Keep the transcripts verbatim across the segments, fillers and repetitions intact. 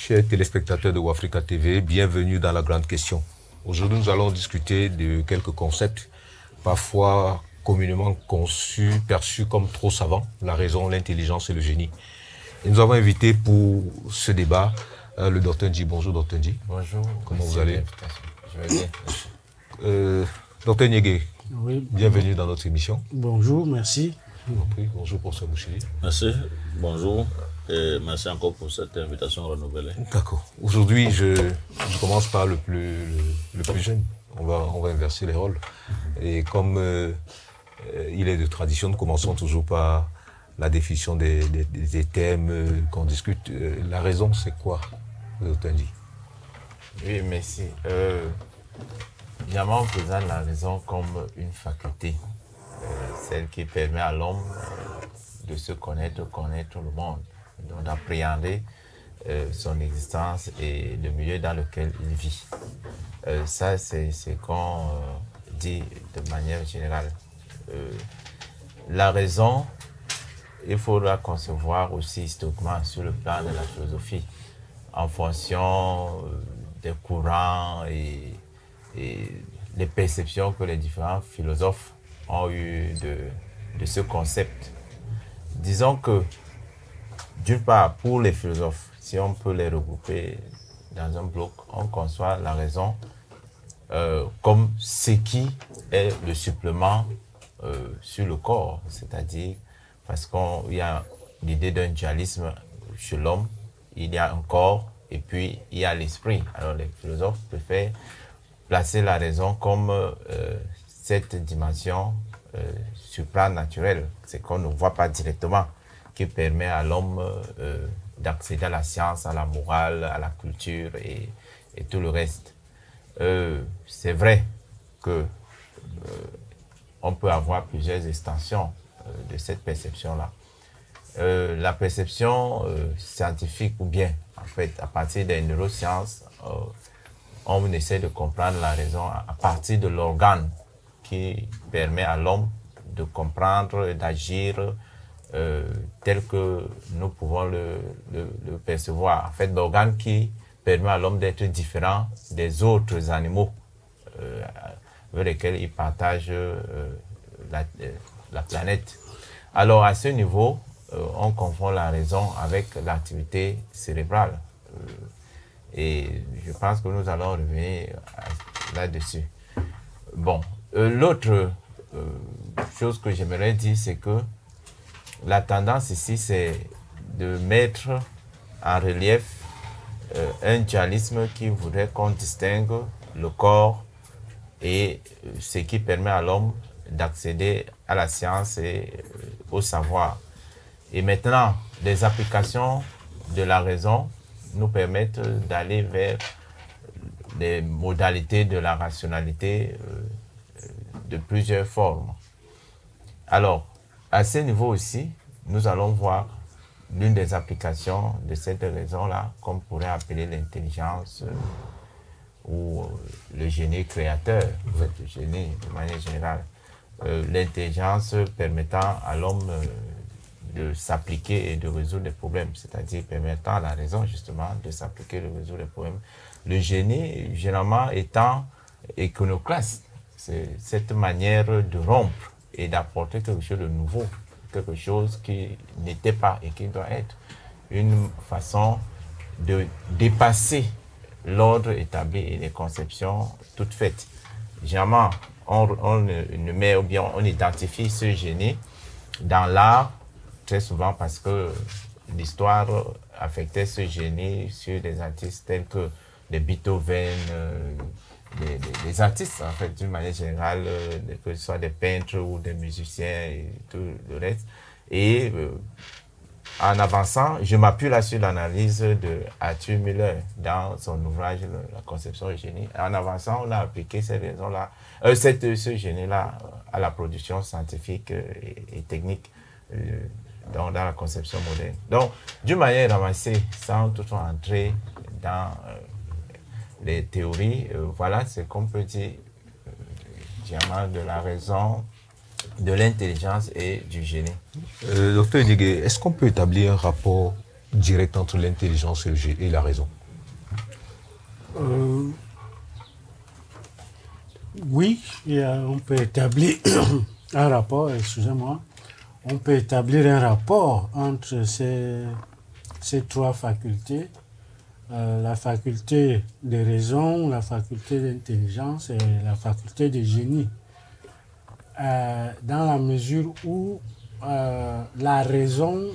Chers téléspectateurs de Wafrica T V, bienvenue dans la grande question. Aujourd'hui, nous allons discuter de quelques concepts, parfois communément conçus, perçus comme trop savants, la raison, l'intelligence et le génie. Et nous avons invité pour ce débat euh, le docteur Ndji. Bonjour, docteur Ndji. Bonjour. Comment vous allez? Je vais bien. Euh, docteur Nyege, oui, bienvenue dans notre émission. Bonjour, merci. Bonjour, professeur Bouchili. Merci, bonjour. Et merci encore pour cette invitation renouvelée. D'accord. Aujourd'hui, je, je commence par le plus, le, le plus jeune. On va, on va inverser les rôles. Et comme euh, il est de tradition, nous commençons toujours par la définition des, des, des thèmes euh, qu'on discute. Euh, la raison, c'est quoi, docteur Ndji? Oui, merci. Euh, Évidemment, on présente la raison comme une faculté, euh, celle qui permet à l'homme euh, de se connaître, connaître le monde, donc d'appréhender euh, son existence et le milieu dans lequel il vit. Euh, ça, c'est ce qu'on euh, dit de manière générale. Euh, la raison, il faudra concevoir aussi historiquement sur le plan de la philosophie, en fonction euh, des courants et et les perceptions que les différents philosophes ont eues de, de ce concept. Disons que, d'une part, pour les philosophes, si on peut les regrouper dans un bloc, on conçoit la raison euh, comme ce qui est le supplément euh, sur le corps, c'est-à-dire parce qu'il y a l'idée d'un dualisme chez l'homme, il y a un corps et puis il y a l'esprit. Alors les philosophes préfèrent placer la raison comme euh, cette dimension euh, supranaturelle, c'est qu'on ne voit pas directement, qui permet à l'homme euh, d'accéder à la science, à la morale, à la culture et, et tout le reste. Euh, c'est vrai que euh, on peut avoir plusieurs extensions euh, de cette perception-là. Euh, la perception euh, scientifique ou bien, en fait, à partir des neurosciences, euh, on essaie de comprendre la raison à partir de l'organe qui permet à l'homme de comprendre et d'agir euh, tel que nous pouvons le, le, le percevoir. En fait, l'organe qui permet à l'homme d'être différent des autres animaux euh, avec lesquels il partage euh, la, la planète. Alors, à ce niveau, euh, on confond la raison avec l'activité cérébrale. Euh, Et je pense que nous allons revenir là-dessus. Bon, euh, l'autre euh, chose que j'aimerais dire, c'est que la tendance ici, c'est de mettre en relief euh, un dualisme qui voudrait qu'on distingue le corps et euh, ce qui permet à l'homme d'accéder à la science et euh, au savoir. Et maintenant, les applications de la raison nous permettent d'aller vers les modalités de la rationalité euh, de plusieurs formes. Alors, à ce niveau aussi, nous allons voir l'une des applications de cette raison-là, qu'on pourrait appeler l'intelligence euh, ou euh, le génie créateur, en fait, le génie de manière générale. Euh, l'intelligence permettant à l'homme euh, de s'appliquer et de résoudre des problèmes, c'est-à-dire permettant à la raison justement de s'appliquer et de résoudre des problèmes. Le génie, généralement, étant iconoclaste, c'est cette manière de rompre et d'apporter quelque chose de nouveau, quelque chose qui n'était pas et qui doit être une façon de dépasser l'ordre établi et les conceptions toutes faites. Généralement, on, on ne met ou bien on identifie ce génie dans l'art très souvent parce que l'histoire affectait ce génie sur des artistes tels que les Beethoven, euh, les, les, les artistes en fait d'une manière générale, euh, que ce soit des peintres ou des musiciens et tout le reste. Et euh, en avançant, je m'appuie là sur l'analyse de Arthur Miller dans son ouvrage La conception du génie. En avançant, on a appliqué ces raisons-là, euh, cette, ce génie-là à la production scientifique et, et technique. Euh, Donc, dans la conception moderne. Donc, d'une manière avancée, sans toutefois entrer dans euh, les théories, euh, voilà ce qu'on peut dire euh, de la raison, de l'intelligence et du génie. Euh, docteur Nyege, est-ce qu'on peut établir un rapport direct entre l'intelligence et, le gé- et la raison? Euh, oui, il y a- on peut établir un rapport, excusez-moi, on peut établir un rapport entre ces, ces trois facultés, euh, la faculté de raison, la faculté d'intelligence et la faculté de génie. Euh, dans la mesure où euh, la raison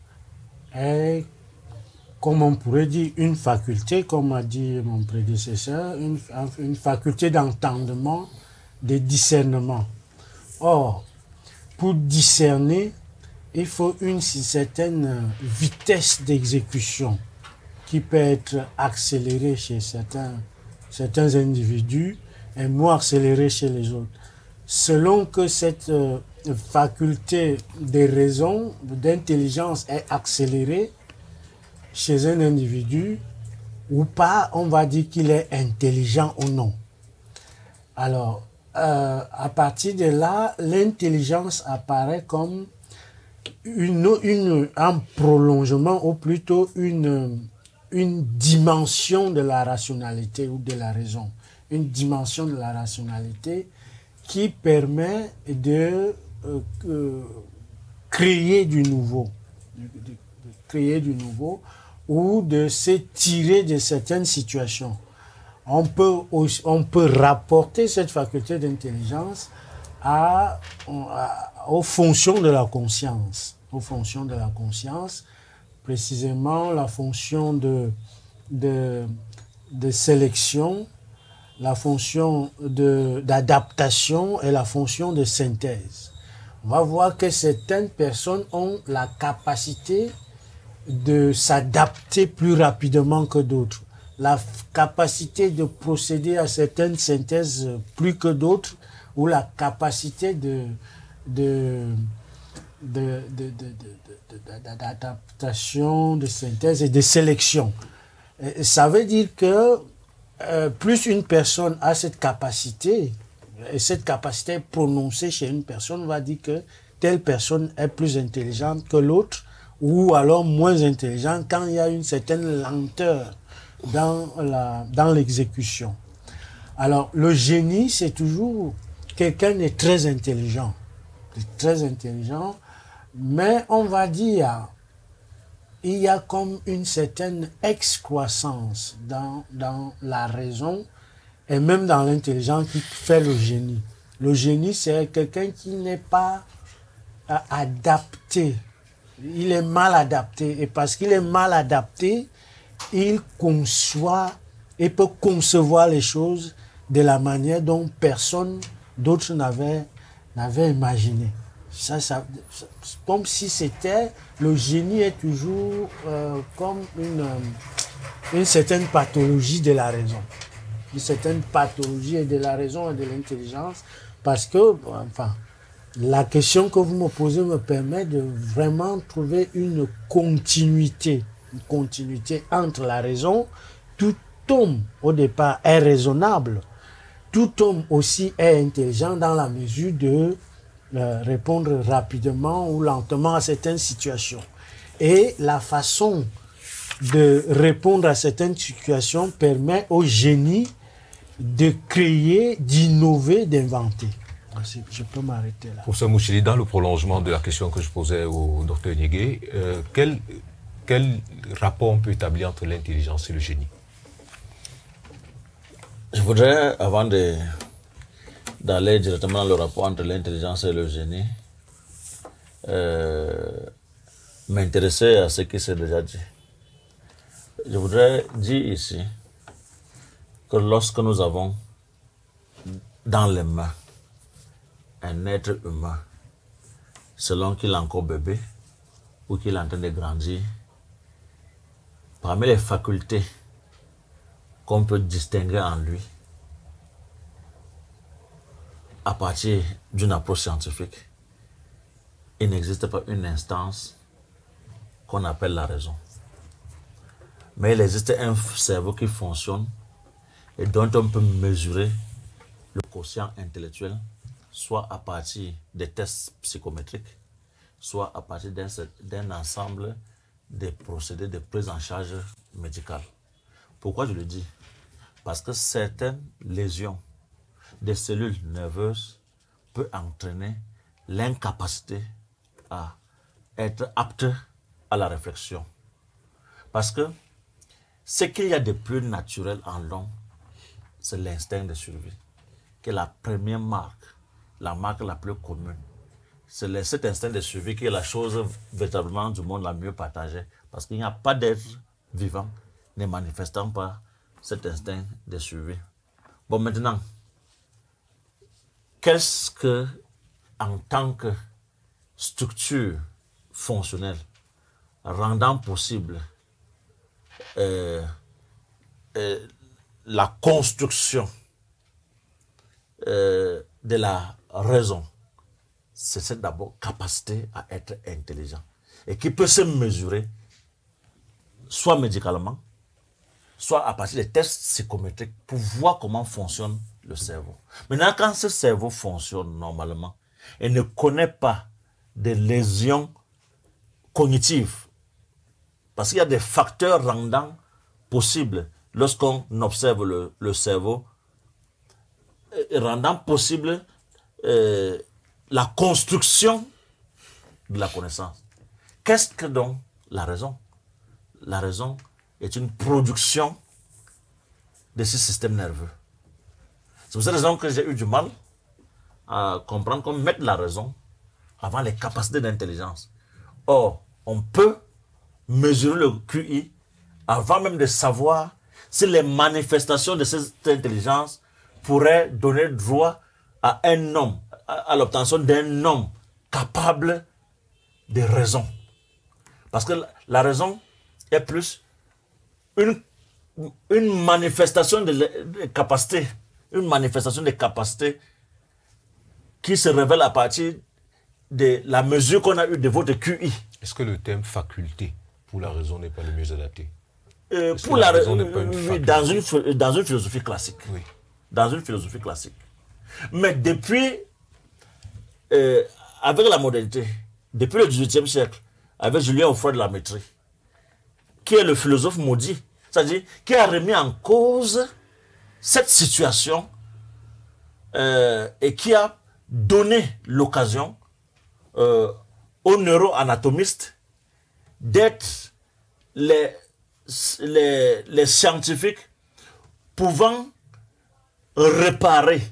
est, comme on pourrait dire, une faculté, comme a dit mon prédécesseur, une, une faculté d'entendement, de discernement. Or, pour discerner, il faut une certaine vitesse d'exécution qui peut être accélérée chez certains, certains individus et moins accélérée chez les autres. Selon que cette euh, faculté de raison, d'intelligence est accélérée chez un individu ou pas, on va dire qu'il est intelligent ou non. Alors, euh, à partir de là, l'intelligence apparaît comme une, une, un prolongement ou plutôt une, une dimension de la rationalité ou de la raison. Une dimension de la rationalité qui permet de euh, euh, créer du nouveau, de, de, de créer du nouveau ou de se tirer de certaines situations. On peut, aussi, on peut rapporter cette faculté d'intelligence à, à, aux fonctions de la conscience, aux fonctions de la conscience, précisément la fonction de, de, de sélection, la fonction d'adaptation et la fonction de synthèse. On va voir que certaines personnes ont la capacité de s'adapter plus rapidement que d'autres, la capacité de procéder à certaines synthèses plus que d'autres, ou la capacité de, de, de, de, de, de, d'adaptation, de synthèse et de sélection. Et ça veut dire que Euh, plus une personne a cette capacité, et cette capacité prononcée chez une personne, on va dire que telle personne est plus intelligente que l'autre, ou alors moins intelligente quand il y a une certaine lenteur dans la, dans l'exécution. Alors, le génie, c'est toujours quelqu'un de très intelligent, de très intelligent, mais on va dire, il y a comme une certaine excroissance dans, dans la raison et même dans l'intelligence qui fait le génie. Le génie, c'est quelqu'un qui n'est pas euh, adapté. Il est mal adapté. Et parce qu'il est mal adapté, il conçoit et peut concevoir les choses de la manière dont personne d'autre n'avait n'avait imaginé. Ça, ça, ça, comme si c'était, le génie est toujours euh, comme une, euh, une certaine pathologie de la raison. Une certaine pathologie de la raison et de l'intelligence, parce que, enfin, la question que vous me posez me permet de vraiment trouver une continuité, une continuité entre la raison. Tout homme, au départ, est raisonnable. Tout homme aussi est intelligent dans la mesure de Euh, répondre rapidement ou lentement à certaines situations. Et la façon de répondre à certaines situations permet au génie de créer, d'innover, d'inventer. Je peux m'arrêter là. Professeur Mouchili, dans le prolongement de la question que je posais au docteur Niégué, euh, quel, quel rapport on peut établir entre l'intelligence et le génie? Je voudrais, avant de d'aller directement dans le rapport entre l'intelligence et le génie, euh, m'intéresser à ce qui s'est déjà dit. Je voudrais dire ici que lorsque nous avons dans les mains un être humain, selon qu'il est encore bébé ou qu'il est en train de grandir, parmi les facultés qu'on peut distinguer en lui, à partir d'une approche scientifique, il n'existe pas une instance qu'on appelle la raison. Mais il existe un cerveau qui fonctionne et dont on peut mesurer le quotient intellectuel, soit à partir des tests psychométriques, soit à partir d'un d'un ensemble des procédés de prise en charge médicale. Pourquoi je le dis? Parce que certaines lésions des cellules nerveuses peuvent entraîner l'incapacité à être apte à la réflexion. Parce que ce qu'il y a de plus naturel en l'homme, c'est l'instinct de survie, qui est la première marque, la marque la plus commune. C'est cet instinct de survie qui est la chose véritablement du monde la mieux partagée. Parce qu'il n'y a pas d'être vivant ne manifestant pas cet instinct de survie. Bon, maintenant, qu'est-ce que, en tant que structure fonctionnelle, rendant possible euh, euh, la construction euh, de la raison, c'est cette d'abord capacité à être intelligent et qui peut se mesurer soit médicalement, soit à partir des tests psychométriques pour voir comment fonctionne le cerveau. Maintenant, quand ce cerveau fonctionne normalement et ne connaît pas des lésions cognitives, parce qu'il y a des facteurs rendant possible, lorsqu'on observe le, le cerveau, rendant possible euh, la construction de la connaissance. Qu'est-ce que donc la raison? La raison est une production de ce système nerveux. C'est pour cette raison que j'ai eu du mal à comprendre qu'on mette la raison avant les capacités d'intelligence. Or, on peut mesurer le Q I avant même de savoir si les manifestations de cette intelligence pourraient donner droit à un homme, à, à l'obtention d'un homme capable de raison. Parce que la, la raison est plus une, une manifestation de, de capacité, une manifestation de capacité qui se révèle à partir de la mesure qu'on a eue de votre Q I. Est-ce que le terme faculté pour la raison n'est pas le mieux adapté? euh, Pour la, la raison n'est pas une faculté? Dans une, dans une philosophie classique. Oui. Dans une philosophie classique. Mais depuis, euh, avec la modernité, depuis le dix-huitième siècle, avec Julien Offroy de la Métrie, qui est le philosophe maudit, c'est-à-dire qui a remis en cause cette situation euh, et qui a donné l'occasion euh, aux neuroanatomistes d'être les, les, les scientifiques pouvant réparer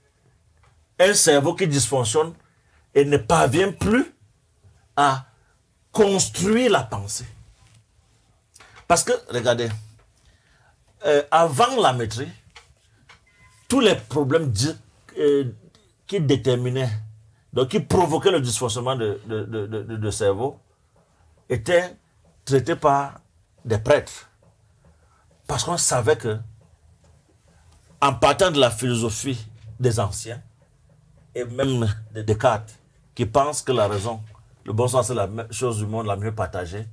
un cerveau qui dysfonctionne et ne parvient plus à construire la pensée. Parce que, regardez, euh, avant la maîtrise, tous les problèmes euh, qui déterminaient, donc qui provoquaient le dysfonctionnement de, de, de, de, de cerveau, étaient traités par des prêtres. Parce qu'on savait que, en partant de la philosophie des anciens, et même de Descartes, qui pensent que la raison, le bon sens, c'est la chose du monde la mieux partagée,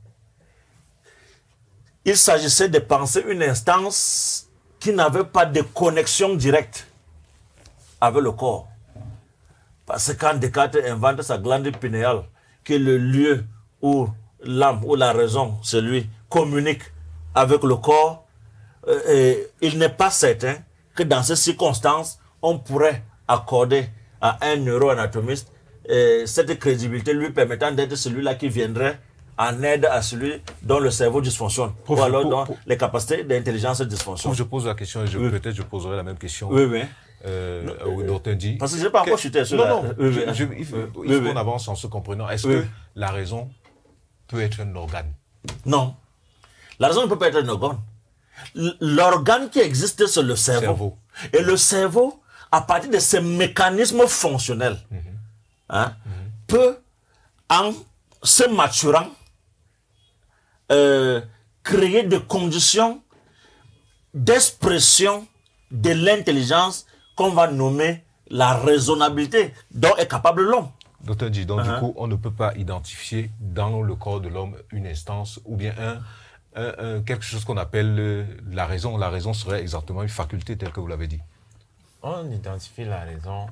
il s'agissait de penser une instance qui n'avait pas de connexion directe avec le corps. Parce que quand Descartes invente sa glande pinéale, qui est le lieu où l'âme ou la raison, celui, communique avec le corps, euh, il n'est pas certain que dans ces circonstances, on pourrait accorder à un neuroanatomiste euh, cette crédibilité lui permettant d'être celui-là qui viendrait en aide à celui dont le cerveau dysfonctionne, Prof, ou alors pour, dont pour, les capacités d'intelligence dysfonctionnent. Je pose la question et je, oui. peut-être je poserai la même question. Oui, oui. Euh, au docteur dit. Parce que je n'ai pas encore chuté sur Non, la... non, oui, je, oui. je, il faut, oui, il faut oui. qu'on avance en se comprenant. Est-ce oui. que la raison peut être un organe? Non. La raison ne peut pas être un organe. L'organe qui existe, c'est le cerveau. cerveau. Et le cerveau, à partir de ses mécanismes fonctionnels, mm-hmm. hein, mm-hmm. peut, en se maturant, euh, créer des conditions d'expression de l'intelligence qu'on va nommer la raisonnabilité dont est capable l'homme. Docteur Di, donc uh-huh. du coup, on ne peut pas identifier dans le corps de l'homme une instance ou bien un, un, un, quelque chose qu'on appelle le, la raison. La raison serait exactement une faculté telle que vous l'avez dit. On identifie la raison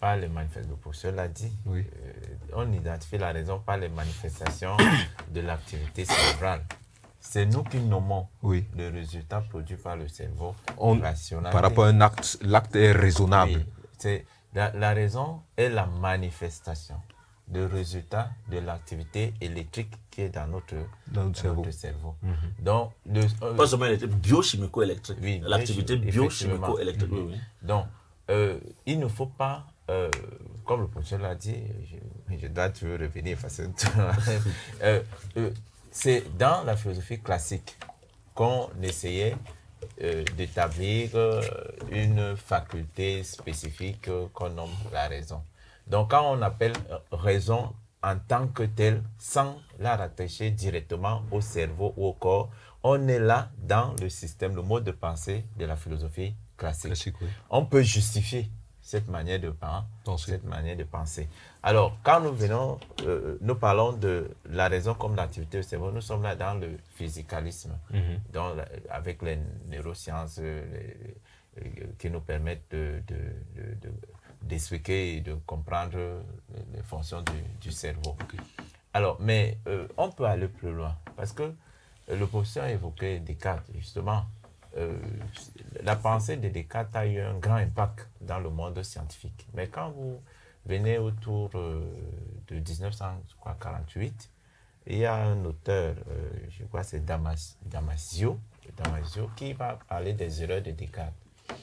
par les manifestations. Le professeur l'a dit. Oui. Euh, on identifie la raison par les manifestations de l'activité cérébrale. C'est nous qui nommons Oui. le résultat produit par le cerveau On, rationnel. par rapport à un acte, l'acte est raisonnable. Oui, c'est, la, la raison est la manifestation de résultat de l'activité électrique qui est dans notre, Dans notre cerveau. notre cerveau. Mm-hmm. Donc, le, euh, Pas seulement l'électrique, biochimico-électrique. oui, L'activité effectivement. biochimico-électrique. Oui, oui. Donc, euh, il ne faut pas, euh, comme le professeur l'a dit, je, je dois toujours revenir parce que euh, euh, c'est dans la philosophie classique qu'on essayait euh, d'établir euh, une faculté spécifique euh, qu'on nomme la raison. Donc, quand on appelle euh, raison en tant que telle, sans la rattacher directement au cerveau ou au corps, on est là dans le système, le mode de pensée de la philosophie classique. Classique, oui. On peut justifier cette manière de penser, cette manière de penser. Alors, quand nous venons, euh, nous parlons de la raison comme l'activité du cerveau, nous sommes là dans le physicalisme, mm-hmm. dans la, avec les neurosciences euh, les, les, qui nous permettent de, de, de, de, d'expliquer et de comprendre les fonctions du, du cerveau. Okay. Alors, mais euh, on peut aller plus loin, parce que euh, le professeur a évoqué Descartes, justement. Euh, la pensée de Descartes a eu un grand impact dans le monde scientifique. Mais quand vous venez autour euh, de mille neuf cent quarante-huit, il y a un auteur, euh, je crois que c'est Damas, Damasio, Damasio, qui va parler des erreurs de Descartes.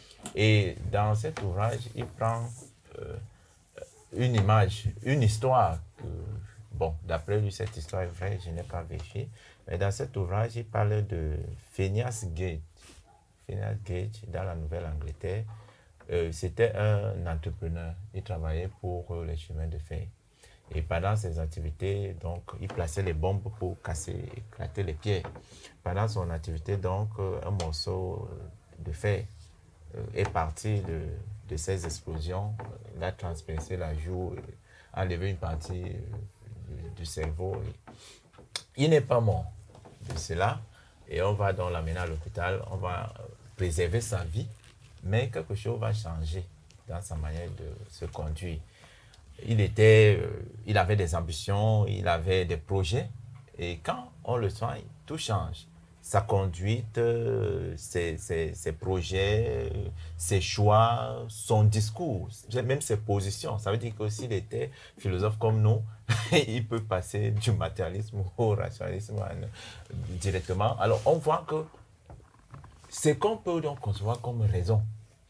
Et dans cet ouvrage, il prend euh, une image, une histoire. Que, bon, d'après lui, cette histoire est vraie, je n'ai pas vérifié. Mais dans cet ouvrage, il parle de Phineas Gage. Phineas Gage, dans la Nouvelle-Angleterre, euh, c'était un entrepreneur. Il travaillait pour euh, les chemins de fer. Et pendant ses activités, donc, il plaçait les bombes pour casser, éclater les pierres. Pendant son activité, donc, euh, un morceau de fer euh, est parti de, de ces explosions. Il a transpercé la joue, a enlevé une partie euh, du, du cerveau. Il n'est pas mort de cela. Et on va donc l'amener à l'hôpital, on va préserver sa vie, mais quelque chose va changer dans sa manière de se conduire. Il était, euh, il avait des ambitions, il avait des projets, et quand on le soigne, tout change. Sa conduite, euh, ses, ses, ses projets, euh, ses choix, son discours, même ses positions. Ça veut dire que s'il était philosophe comme nous, il peut passer du matérialisme au rationalisme directement. Alors on voit que c'est qu'on peut donc concevoir comme raison,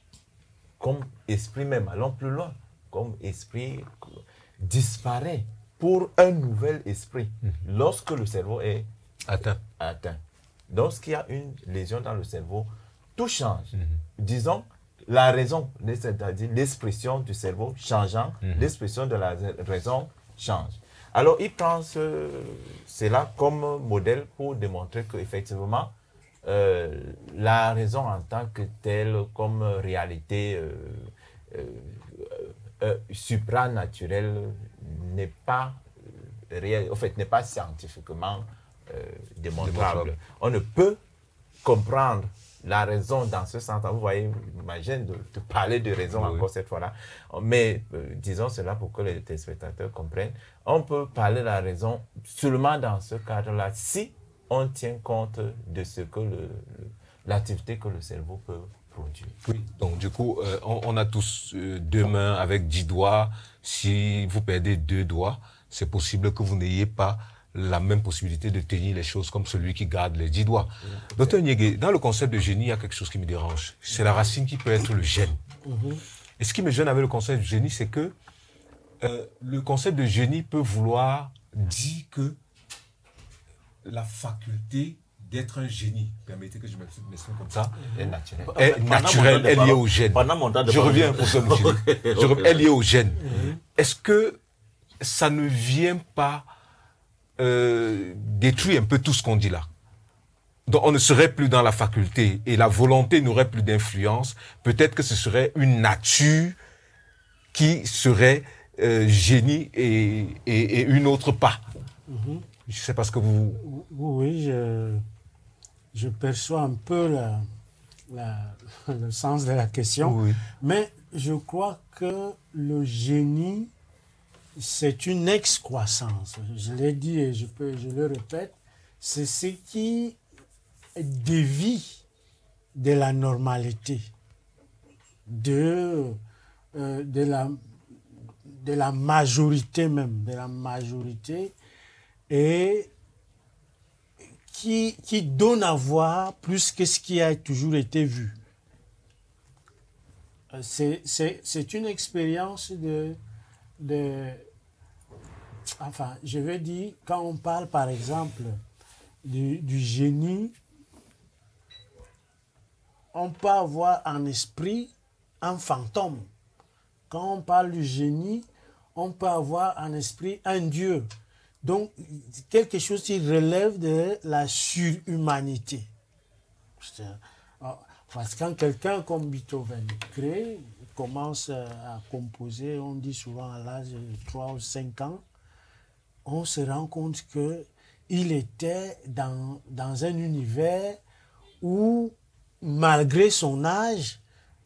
comme esprit même, allons plus loin, comme esprit disparaît pour un nouvel esprit lorsque le cerveau est atteint. atteint. Lorsqu'il y a une lésion dans le cerveau, tout change. Mm-hmm. Disons, la raison, c'est-à-dire l'expression du cerveau changeant, mm-hmm. l'expression de la raison change. Alors, il prend ce, cela comme modèle pour démontrer qu'effectivement, euh, la raison en tant que telle, comme réalité euh, euh, euh, supranaturelle, n'est pas réelle, en fait, n'est pas scientifiquement Euh, démontrable. On ne peut comprendre la raison dans ce sens. Vous voyez, j'imagine de, de parler de raison oui. encore cette fois-là. Mais euh, disons cela pour que les téléspectateurs comprennent. On peut parler de la raison seulement dans ce cadre-là si on tient compte de ce que le, le, l'activité que le cerveau peut produire. Oui, donc du coup, euh, on, on a tous euh, deux mains avec dix doigts. Si vous perdez deux doigts, c'est possible que vous n'ayez pas la même possibilité de tenir les choses comme celui qui garde les dix doigts. Mmh. Docteur Niégué, dans le concept de génie, il y a quelque chose qui me dérange. C'est la racine qui peut être le gène. Mmh. Et ce qui me gêne avec le concept de génie, c'est que euh, le concept de génie peut vouloir dire que la faculté d'être un génie, permettez que je m'exprime comme ça, est naturelle, est naturelle, est liée au gène. Je reviens pour ça, monsieur. Elle est liée au gène. Mmh. Est-ce que ça ne vient pas Euh, détruit un peu tout ce qu'on dit là. Donc on ne serait plus dans la faculté et la volonté n'aurait plus d'influence. Peut-être que ce serait une nature qui serait euh, génie et, et, et une autre pas. Mm-hmm. Je ne sais pas ce que vous... Oui, je, je perçois un peu la, la, le sens de la question. Oui. Mais je crois que le génie, c'est une excroissance. Je l'ai dit et je, peux, je le répète, c'est ce qui dévie de la normalité, de, euh, de, la, de la majorité même, de la majorité, et qui, qui donne à voir plus que ce qui a toujours été vu. C'est, c'est, c'est une expérience de, de... Enfin, je veux dire, quand on parle par exemple du, du génie, on peut avoir en esprit un fantôme. Quand on parle du génie, on peut avoir en esprit un dieu. Donc, quelque chose qui relève de la surhumanité. Parce que quand quelqu'un comme Beethoven crée, commence à composer, on dit souvent à l'âge de trois ou cinq ans, on se rend compte qu'il était dans, dans un univers où, malgré son âge,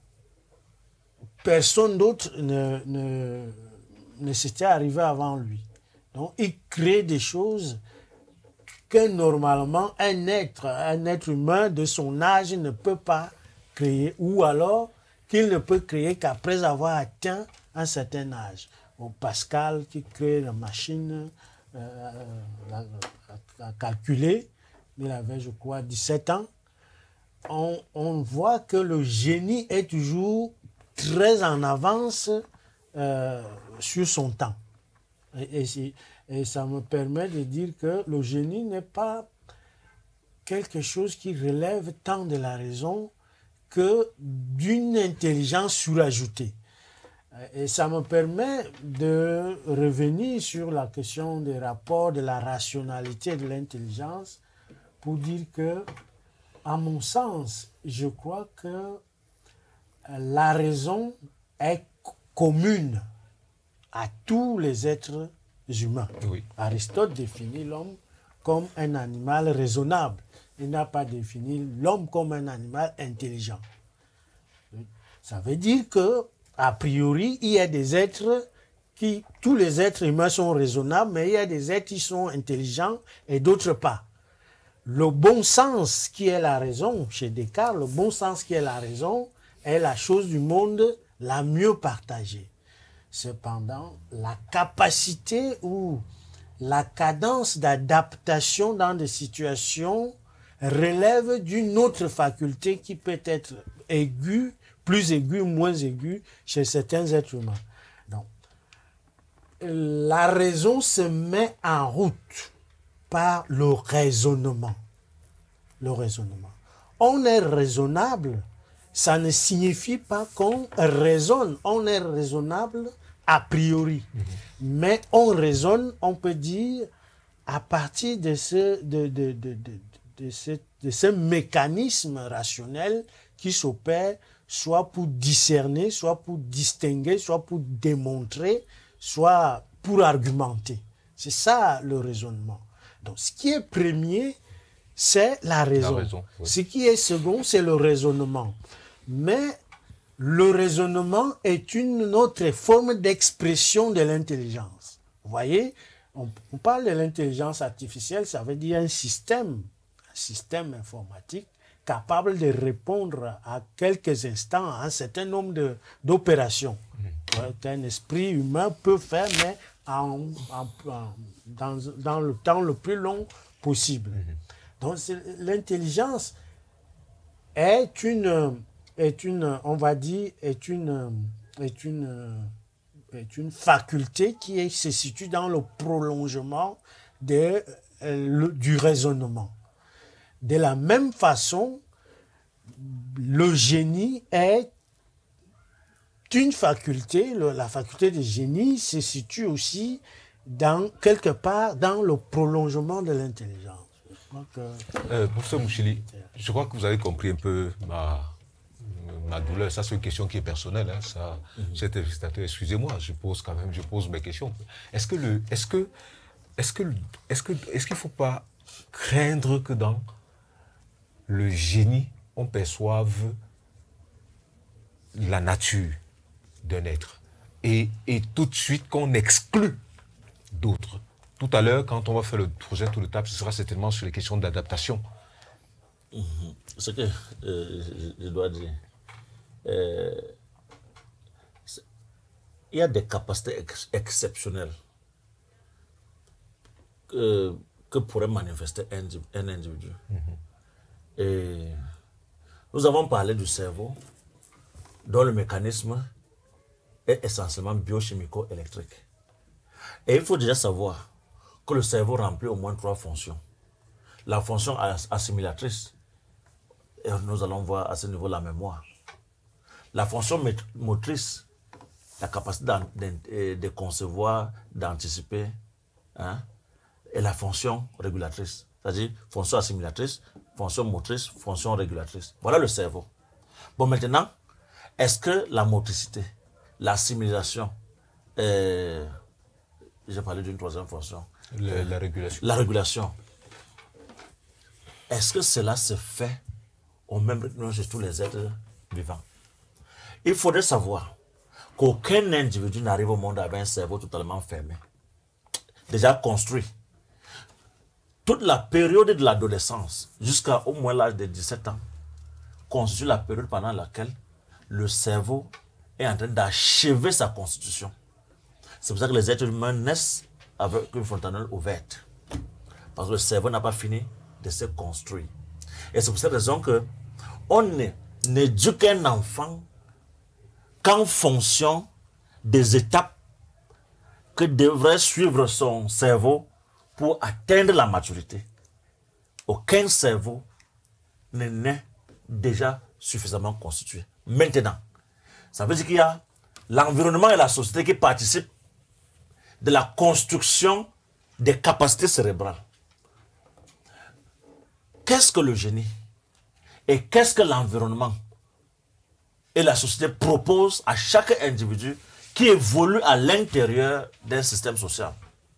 personne d'autre ne, ne, ne s'était arrivé avant lui. Donc, il crée des choses que normalement un être, un être humain de son âge ne peut pas créer, ou alors qu'il ne peut créer qu'après avoir atteint un certain âge. Bon, Pascal qui crée la machine euh, à, à calculer, il avait, je crois, dix-sept ans. On, on voit que le génie est toujours très en avance euh, sur son temps. Et, et, et ça me permet de dire que le génie n'est pas quelque chose qui relève tant de la raison que d'une intelligence surajoutée. Et ça me permet de revenir sur la question des rapports de la rationalité et de l'intelligence pour dire que, à mon sens, je crois que la raison est commune à tous les êtres humains. Oui. Aristote définit l'homme comme un animal raisonnable. Il n'a pas défini l'homme comme un animal intelligent. Ça veut dire que, a priori, il y a des êtres qui, tous les êtres humains sont raisonnables, mais il y a des êtres qui sont intelligents et d'autres pas. Le bon sens qui est la raison, chez Descartes, le bon sens qui est la raison est la chose du monde la mieux partagée. Cependant, la capacité ou la cadence d'adaptation dans des situations relève d'une autre faculté qui peut être aiguë, plus aiguë ou moins aiguë chez certains êtres humains. Donc, la raison se met en route par le raisonnement. Le raisonnement. On est raisonnable, ça ne signifie pas qu'on raisonne. On est raisonnable a priori. Mm-hmm. Mais on raisonne, on peut dire, à partir de ce, de, de, de, de, de ce, de ce mécanisme rationnel qui s'opère soit pour discerner, soit pour distinguer, soit pour démontrer, soit pour argumenter. C'est ça le raisonnement. Donc, ce qui est premier, c'est la raison. La raison, oui. Ce qui est second, c'est le raisonnement. Mais le raisonnement est une autre forme d'expression de l'intelligence. Vous voyez, on, on parle de l'intelligence artificielle, ça veut dire un système, un système informatique capable de répondre à quelques instants à un certain nombre de, d'opérations mmh. ouais, qu'un esprit humain peut faire, mais en, en, en, dans, dans le temps le plus long possible. Mmh. Donc l'intelligence est une, est une, on va dire, est une, est une, est une faculté qui est, se situe dans le prolongement de, euh, le, du raisonnement. De la même façon, le génie est une faculté, le, la faculté de génie se situe aussi dans, quelque part dans le prolongement de l'intelligence. Que... Euh, professeur Mouchili, je crois que vous avez compris un peu ma, ma douleur. Ça, c'est une question qui est personnelle. Hein, ça, mm-hmm. Cet investigateur, excusez-moi, je pose quand même, je pose mes questions. Est-ce que le, est-ce que, est-ce que, est-ce que, est-ce qu'il ne faut pas craindre que dans le génie on perçoive la nature d'un être et, et tout de suite qu'on exclut d'autres. Tout à l'heure, quand on va faire le projet Tour de table, ce sera certainement sur les questions d'adaptation. Mmh. Ce que euh, je, je dois dire, euh, il y a des capacités ex exceptionnelles que, que pourrait manifester un, un individu. Mmh. Et nous avons parlé du cerveau, dont le mécanisme est essentiellement biochimico-électrique. Et il faut déjà savoir que le cerveau remplit au moins trois fonctions. La fonction assimilatrice, et nous allons voir à ce niveau la mémoire. La fonction motrice, la capacité de, de concevoir, d'anticiper, hein, et la fonction régulatrice, c'est-à-dire fonction assimilatrice, fonction motrice, fonction régulatrice. Voilà le cerveau. Bon, maintenant, est-ce que la motricité, l'assimilation, euh, j'ai parlé d'une troisième fonction, Le, la régulation. La régulation. Est-ce que cela se fait au même rythme chez tous les êtres vivants? Il faudrait savoir qu'aucun individu n'arrive au monde avec un cerveau totalement fermé, déjà construit. Toute la période de l'adolescence, jusqu'à au moins l'âge de dix-sept ans, constitue la période pendant laquelle le cerveau est en train d'achever sa constitution. C'est pour ça que les êtres humains naissent avec une fontanelle ouverte. Parce que le cerveau n'a pas fini de se construire. Et c'est pour cette raison que on n'éduque un enfant qu'en fonction des étapes que devrait suivre son cerveau pour atteindre la maturité. Aucun cerveau ne naît déjà suffisamment constitué. Maintenant, ça veut dire qu'il y a l'environnement et la société qui participent de la construction des capacités cérébrales. Qu'est-ce que le génie et qu'est-ce que l'environnement et la société proposent à chaque individu qui évolue à l'intérieur d'un système social?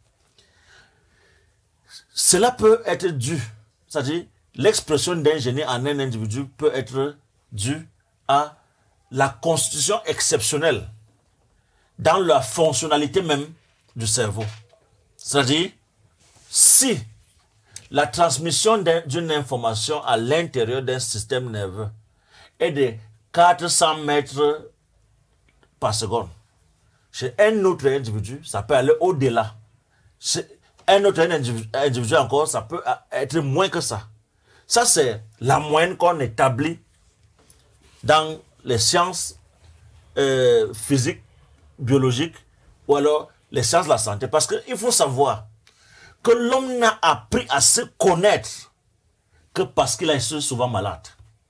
Cela peut être dû, c'est-à-dire l'expression d'un génie en un individu peut être due à la constitution exceptionnelle dans la fonctionnalité même du cerveau. C'est-à-dire, si la transmission d'une information à l'intérieur d'un système nerveux est de quatre cents mètres par seconde, chez un autre individu, ça peut aller au-delà. Chez un autre individu, individu encore, ça peut être moins que ça. Ça, c'est la moyenne qu'on établit dans les sciences euh, physiques, biologiques, ou alors les sciences de la santé. Parce qu'il faut savoir que l'homme n'a appris à se connaître que parce qu'il a été souvent malade.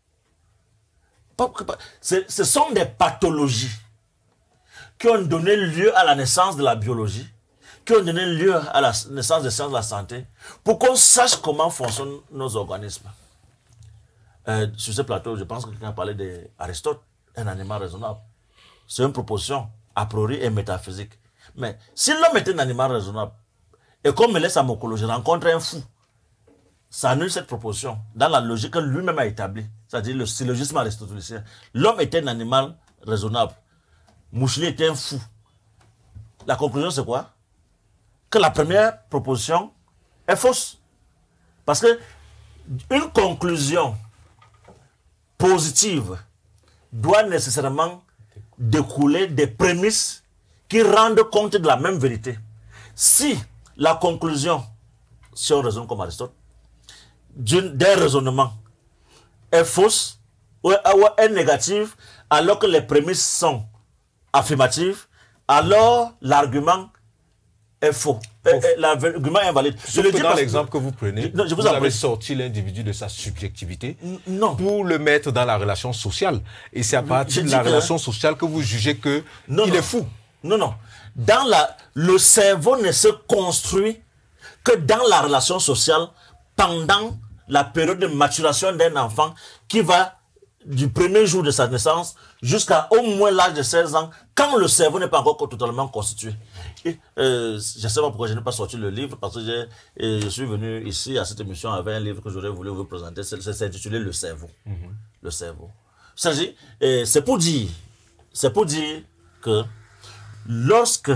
Ce sont des pathologies qui ont donné lieu à la naissance de la biologie, qui ont donné lieu à la naissance des sciences de la santé, pour qu'on sache comment fonctionnent nos organismes. Euh, sur ce plateau, je pense que quelqu'un a parlé d'Aristote, un animal raisonnable. C'est une proposition a priori et métaphysique. Mais si l'homme était un animal raisonnable, et qu'on me laisse à Mokolo, je rencontre un fou, ça annule cette proposition dans la logique que lui-même a établie, c'est-à-dire le syllogisme aristotélicien. L'homme était un animal raisonnable. Mouchli était un fou. La conclusion, c'est quoi? Que la première proposition est fausse. Parce que une conclusion positive doit nécessairement découler des prémices qui rendent compte de la même vérité. Si la conclusion, si on raisonne comme Aristote, d'un raisonnement est fausse ou est négative, alors que les prémices sont affirmatives, alors l'argument est faux. L'argument est invalide. Je le dis dans l'exemple que vous prenez, je, non, je vous, vous avez sorti l'individu de sa subjectivité non. pour le mettre dans la relation sociale. Et c'est à partir de la que... relation sociale que vous jugez qu'il est fou. Non, non. Dans la, le cerveau ne se construit que dans la relation sociale pendant la période de maturation d'un enfant qui va du premier jour de sa naissance jusqu'à au moins l'âge de seize ans, quand le cerveau n'est pas encore totalement constitué. Et, euh, je ne sais pas pourquoi je n'ai pas sorti le livre, parce que je suis venu ici à cette émission avec un livre que j'aurais voulu vous présenter, c'est intitulé Le cerveau. Mm-hmm. Le cerveau. C'est pour dire, c'est pour dire que lorsque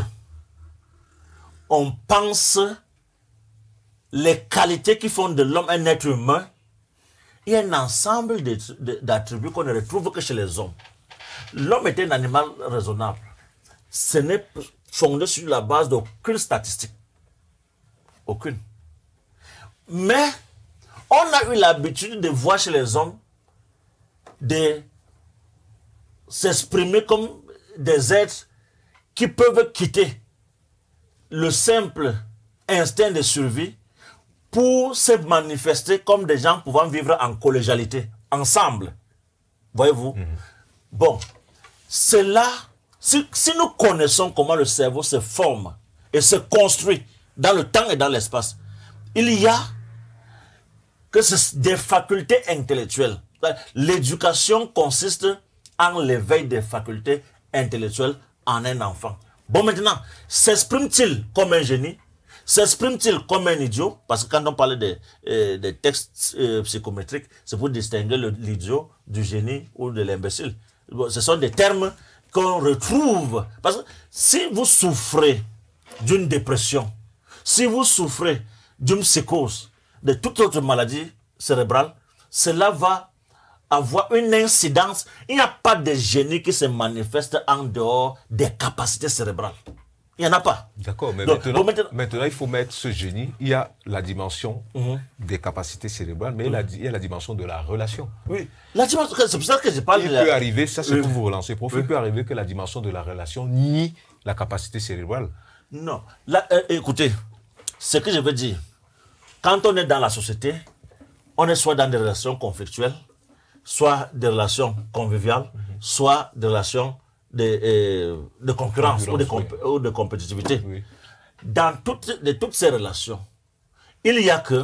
on pense les qualités qui font de l'homme un être humain, il y a un ensemble d'attributs qu'on ne retrouve que chez les hommes. L'homme est un animal raisonnable. Ce n'est fondé sur la base d'aucune statistique. Aucune. Mais on a eu l'habitude de voir chez les hommes de s'exprimer comme des êtres qui peuvent quitter le simple instinct de survie pour se manifester comme des gens pouvant vivre en collégialité, ensemble. Voyez-vous? Mm-hmm. Bon, c'est là, si, si nous connaissons comment le cerveau se forme et se construit dans le temps et dans l'espace, il y a que des facultés intellectuelles. L'éducation consiste en l'éveil des facultés intellectuelles en un enfant. Bon, maintenant, s'exprime-t-il comme un génie? S'exprime-t-il comme un idiot? Parce que quand on parle des, euh, des textes euh, psychométriques, c'est pour distinguer l'idiot du génie ou de l'imbécile. Ce sont des termes qu'on retrouve. Parce que si vous souffrez d'une dépression, si vous souffrez d'une psychose, de toute autre maladie cérébrale, cela va avoir une incidence. Il n'y a pas de génie qui se manifeste en dehors des capacités cérébrales. Il n'y en a pas. D'accord, mais Donc, maintenant, bon, maintenant, maintenant, il faut mettre ce génie. Il y a la dimension mm-hmm. des capacités cérébrales, mais mm-hmm. il y a la dimension de la relation. Oui, la dimension, c'est pour ça que je parle il de peut la... arriver, ça c'est oui. pour vous relancer, prof, oui. Il peut arriver que la dimension de la relation nie la capacité cérébrale. Non, là, euh, écoutez, ce que je veux dire, quand on est dans la société, on est soit dans des relations conflictuelles, soit des relations conviviales, mm-hmm. soit des relations de, euh, de concurrence, concurrence ou, de comp oui. ou de compétitivité. Oui. Dans toutes, de toutes ces relations, il y a que,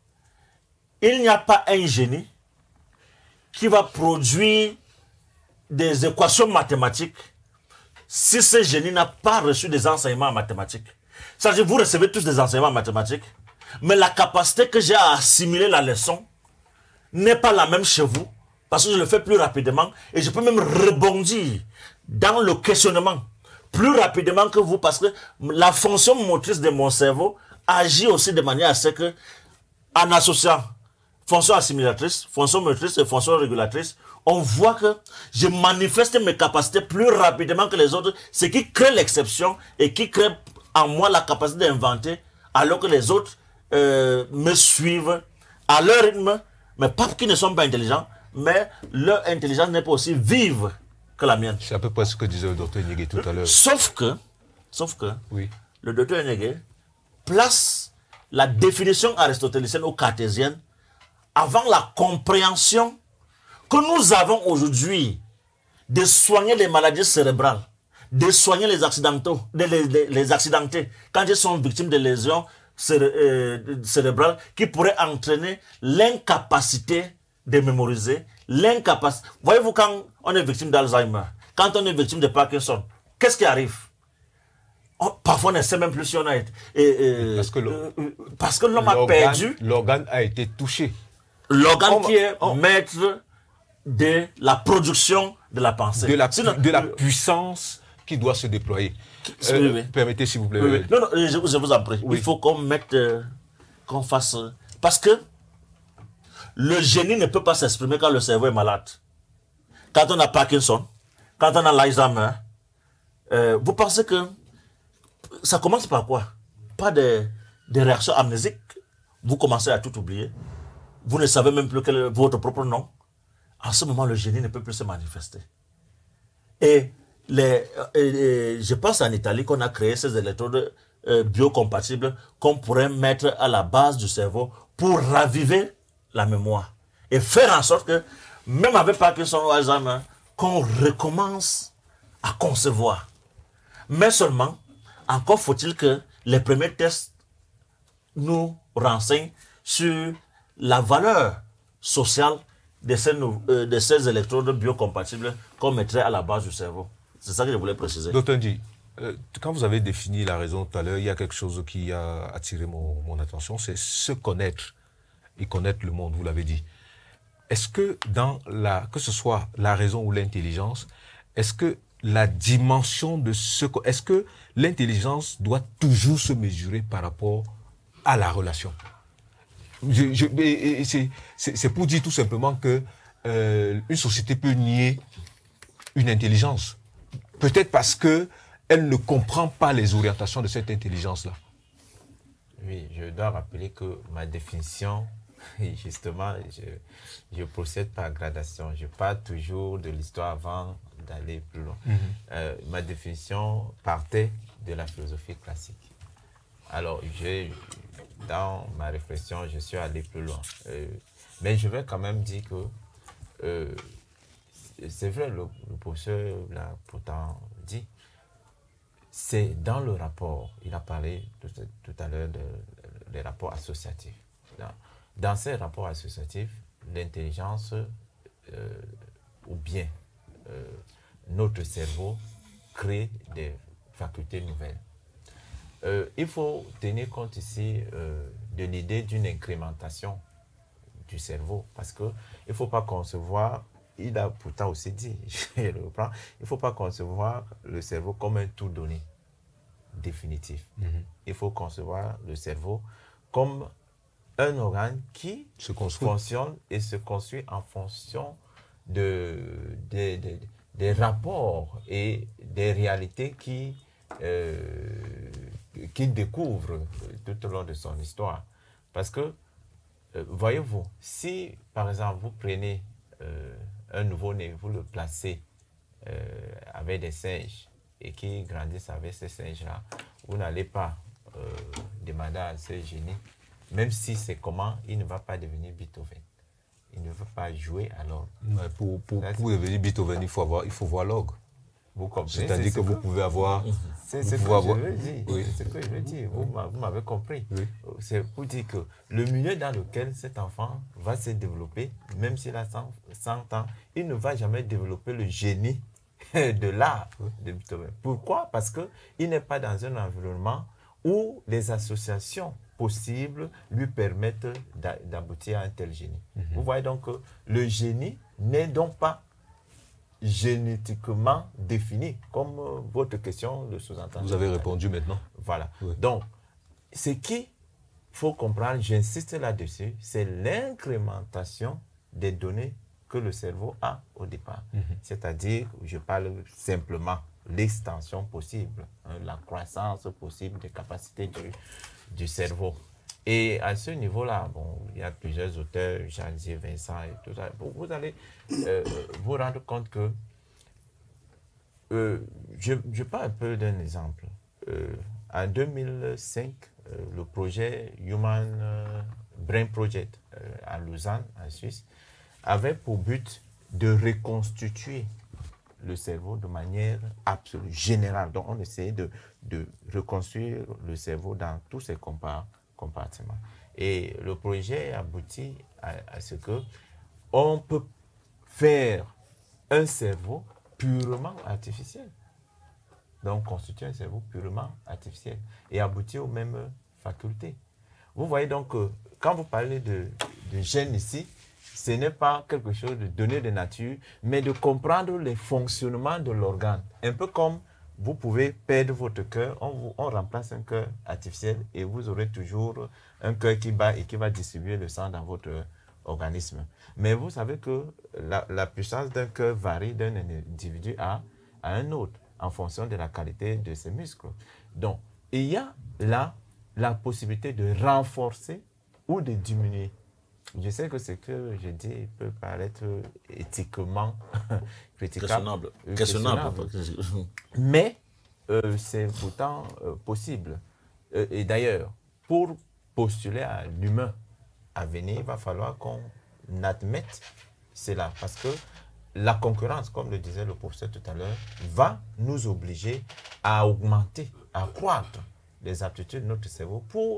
il n'y a pas un génie qui va produire des équations mathématiques si ce génie n'a pas reçu des enseignements en mathématiques. C'est-à-dire vous recevez tous des enseignements en mathématiques, mais la capacité que j'ai à assimiler la leçon n'est pas la même chez vous, parce que je le fais plus rapidement et je peux même rebondir dans le questionnement plus rapidement que vous, parce que la fonction motrice de mon cerveau agit aussi de manière à ce que, en associant fonction assimilatrice, fonction motrice et fonction régulatrice, on voit que je manifeste mes capacités plus rapidement que les autres, ce qui crée l'exception et qui crée en moi la capacité d'inventer, alors que les autres euh, me suivent à leur rythme, mais pas qu'ils ne sont pas intelligents, mais leur intelligence n'est pas aussi vive que la mienne. C'est à peu près ce que disait le docteur Nyege tout à l'heure. Sauf que, sauf que, oui. le docteur Nyege place la définition aristotélicienne ou cartésienne avant la compréhension que nous avons aujourd'hui de soigner les maladies cérébrales, de soigner les accidentaux, les, les, les accidentés, quand ils sont victimes de lésions céré, euh, cérébrales qui pourraient entraîner l'incapacité de mémoriser, l'incapacité. Voyez-vous, quand on est victime d'Alzheimer, quand on est victime de Parkinson, qu'est-ce qui arrive? On, parfois, on ne sait même plus si on a été... Euh, parce que l'homme a perdu... L'organe a été touché. L'organe qui est on, maître de la production de la pensée. De la, Sinon, de la puissance qui doit se déployer. Euh, oui, oui. Permettez, s'il vous plaît. Oui, oui. Non, non, je, je vous en prie. Oui. Il faut qu'on mette... Euh, qu'on fasse... Euh, parce que le génie ne peut pas s'exprimer quand le cerveau est malade. Quand on a Parkinson, quand on a l'Alzheimer, euh, vous pensez que ça commence par quoi? Pas de, de réactions amnésiques. Vous commencez à tout oublier. Vous ne savez même plus quel est votre propre nom. En ce moment, le génie ne peut plus se manifester. Et, les, et, et je pense en Italie qu'on a créé ces électrodes euh, biocompatibles qu'on pourrait mettre à la base du cerveau pour raviver la mémoire et faire en sorte que, même avec Parkinson ou Alzheimer, qu'on recommence à concevoir. Mais seulement, encore faut-il que les premiers tests nous renseignent sur la valeur sociale de ces, euh, de ces électrodes biocompatibles qu'on mettrait à la base du cerveau. C'est ça que je voulais préciser. Docteur Ndi, euh, quand vous avez défini la raison tout à l'heure, il y a quelque chose qui a attiré mon, mon attention, c'est se connaître et connaître le monde, vous l'avez dit. Est-ce que dans la, que ce soit la raison ou l'intelligence, est-ce que la dimension de ce, est-ce que l'intelligence doit toujours se mesurer par rapport à la relation? Je, je, et, et c'est, c'est, c'est pour dire tout simplement que euh, une société peut nier une intelligence. Peut-être parce que elle ne comprend pas les orientations de cette intelligence-là. Oui, je dois rappeler que ma définition, justement, je, je procède par gradation. Je parle toujours de l'histoire avant d'aller plus loin. Mm-hmm. euh, ma définition partait de la philosophie classique. Alors, j'ai, dans ma réflexion, je suis allé plus loin. Euh, mais je vais quand même dire que euh, c'est vrai, le, le professeur l'a pourtant dit, c'est dans le rapport, il a parlé tout, tout à l'heure de, de, des rapports associatifs. Dans, dans ces rapports associatifs, l'intelligence euh, ou bien euh, notre cerveau crée des facultés nouvelles. Euh, il faut tenir compte ici euh, de l'idée d'une incrémentation du cerveau, parce qu'il ne faut pas concevoir, il a pourtant aussi dit, je le reprends, il ne faut pas concevoir le cerveau comme un tout donné définitif. Mm-hmm. Il faut concevoir le cerveau comme un organe qui se fonctionne et se construit en fonction de, de, de, des rapports et des réalités qui, euh, qu'il découvre tout au long de son histoire. Parce que, euh, voyez-vous, si par exemple vous prenez euh, un nouveau-né, vous le placez euh, avec des singes et qui grandissent avec ces singes-là, vous n'allez pas euh, demander à ce génie, même si c'est comment, il ne va pas devenir Beethoven. Il ne veut pas jouer à l'orgue. Pour, pour, pour devenir Beethoven, il faut, avoir, il faut voir l'orgue. Vous comprenez? C'est-à-dire que vous que, pouvez avoir... C'est ce que avoir... je veux dire. Oui. C'est ce que je veux dire. Vous, vous m'avez compris. Oui. C'est pour dire que le milieu dans lequel cet enfant va se développer, même s'il a cent ans, il ne va jamais développer le génie de l'art oui. de Beethoven. Pourquoi? Parce qu'il n'est pas dans un environnement où les associations possibles lui permettent d'aboutir à un tel génie. Mm-hmm. Vous voyez donc que le génie n'est donc pas génétiquement défini, comme euh, votre question le sous-entend. Vous avez répondu maintenant. Voilà. Oui. Donc, ce qu'il faut comprendre, j'insiste là-dessus, c'est l'incrémentation des données que le cerveau a au départ. Mm-hmm. C'est-à-dire, je parle simplement l'extension possible, hein, la croissance possible des capacités du, du cerveau. Et à ce niveau-là, bon, il y a plusieurs auteurs, Jean-Dié, Vincent et tout ça. Bon, vous allez euh, vous rendre compte que, euh, je, je parle un peu d'un exemple. Euh, en deux mille cinq, euh, le projet Human Brain Project euh, à Lausanne, en Suisse, avait pour but de reconstituer le cerveau de manière absolue, générale. Donc, on essayait de, de reconstruire le cerveau dans tous ses compartiments. compartiments. Et le projet aboutit à, à ce que on peut faire un cerveau purement artificiel. Donc, constituer un cerveau purement artificiel et aboutir aux mêmes facultés. Vous voyez donc que quand vous parlez de, de gènes ici, ce n'est pas quelque chose de donné de nature, mais de comprendre les fonctionnements de l'organe. Un peu comme vous pouvez perdre votre cœur, on, vous, on remplace un cœur artificiel et vous aurez toujours un cœur qui bat et qui va distribuer le sang dans votre organisme. Mais vous savez que la, la puissance d'un cœur varie d'un individu à, à un autre en fonction de la qualité de ses muscles. Donc, il y a là la possibilité de renforcer ou de diminuer. Je sais que ce que je dis peut paraître éthiquement critiquable. Questionnable. Questionnable. Mais euh, c'est pourtant euh, possible. Euh, et d'ailleurs, pour postuler à l'humain à venir, il va falloir qu'on admette cela. Parce que la concurrence, comme le disait le professeur tout à l'heure, va nous obliger à augmenter, à accroître les aptitudes de notre cerveau pour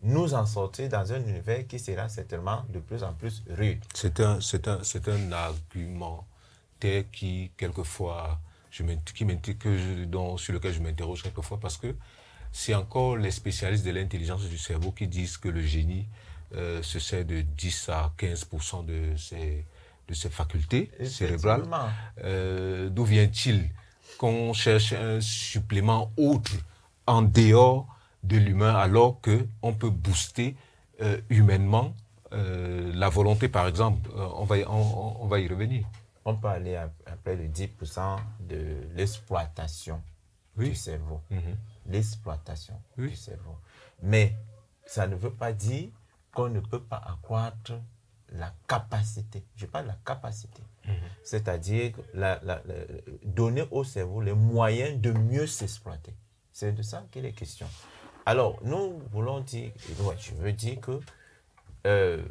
nous en sortir dans un univers qui sera certainement de plus en plus rude. C'est un, c'est un, c'est un argumentaire qui, quelquefois, je qui que je, dont, sur lequel je m'interroge quelquefois parce que c'est encore les spécialistes de l'intelligence du cerveau qui disent que le génie euh, se sert de dix à quinze pour cent de ses, de ses facultés cérébrales. Euh, d'où vient-il qu'on cherche un supplément autre en dehors de l'humain alors qu'on peut booster euh, humainement euh, la volonté, par exemple, euh, on, va y, on, on va y revenir. On peut aller à, à près de dix pour cent de l'exploitation oui. du cerveau. Mm-hmm. L'exploitation oui. du cerveau. Mais ça ne veut pas dire qu'on ne peut pas accroître la capacité. Je parle de la capacité. Mm-hmm. C'est-à-dire la, la, la, donner au cerveau les moyens de mieux s'exploiter. C'est de ça qu'il est question. Alors, nous voulons dire, ouais, je veux dire que euh,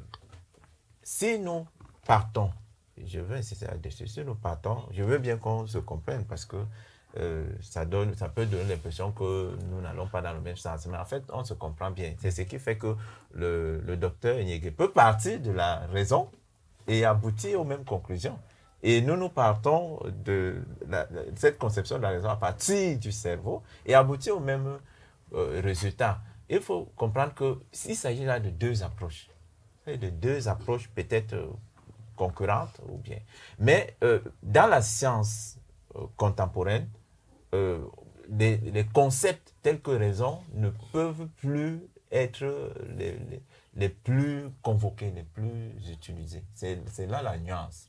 si nous partons, je veux insister là-dessus, si nous partons, je veux bien qu'on se comprenne parce que euh, ça, donne, ça peut donner l'impression que nous n'allons pas dans le même sens. Mais en fait, on se comprend bien. C'est ce qui fait que le, le docteur Nyege peut partir de la raison et aboutir aux mêmes conclusions. Et nous, nous partons de la, cette conception de la raison à partir du cerveau et aboutir au même euh, résultat. Il faut comprendre qu'il s'agit là de deux approches. De deux approches peut-être euh, concurrentes ou bien. Mais euh, dans la science euh, contemporaine, euh, les, les concepts tels que raison ne peuvent plus être les, les, les plus convoqués, les plus utilisés. C'est là la nuance.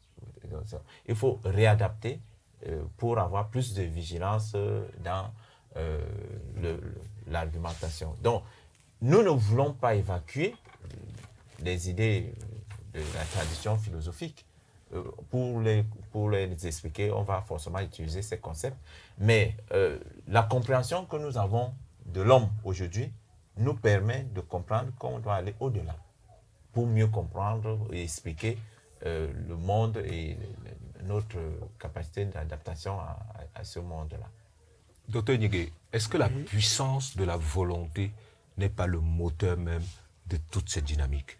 Il faut réadapter euh, pour avoir plus de vigilance dans euh, l'argumentation. Donc, nous ne voulons pas évacuer les idées de la tradition philosophique. Euh, pour, les, pour les expliquer, on va forcément utiliser ces concepts. Mais euh, la compréhension que nous avons de l'homme aujourd'hui nous permet de comprendre qu'on doit aller au-delà pour mieux comprendre et expliquer Euh, le monde et notre capacité d'adaptation à, à, à ce monde-là. Docteur Nyege, est-ce que la oui. puissance de la volonté n'est pas le moteur même de toute cette dynamique?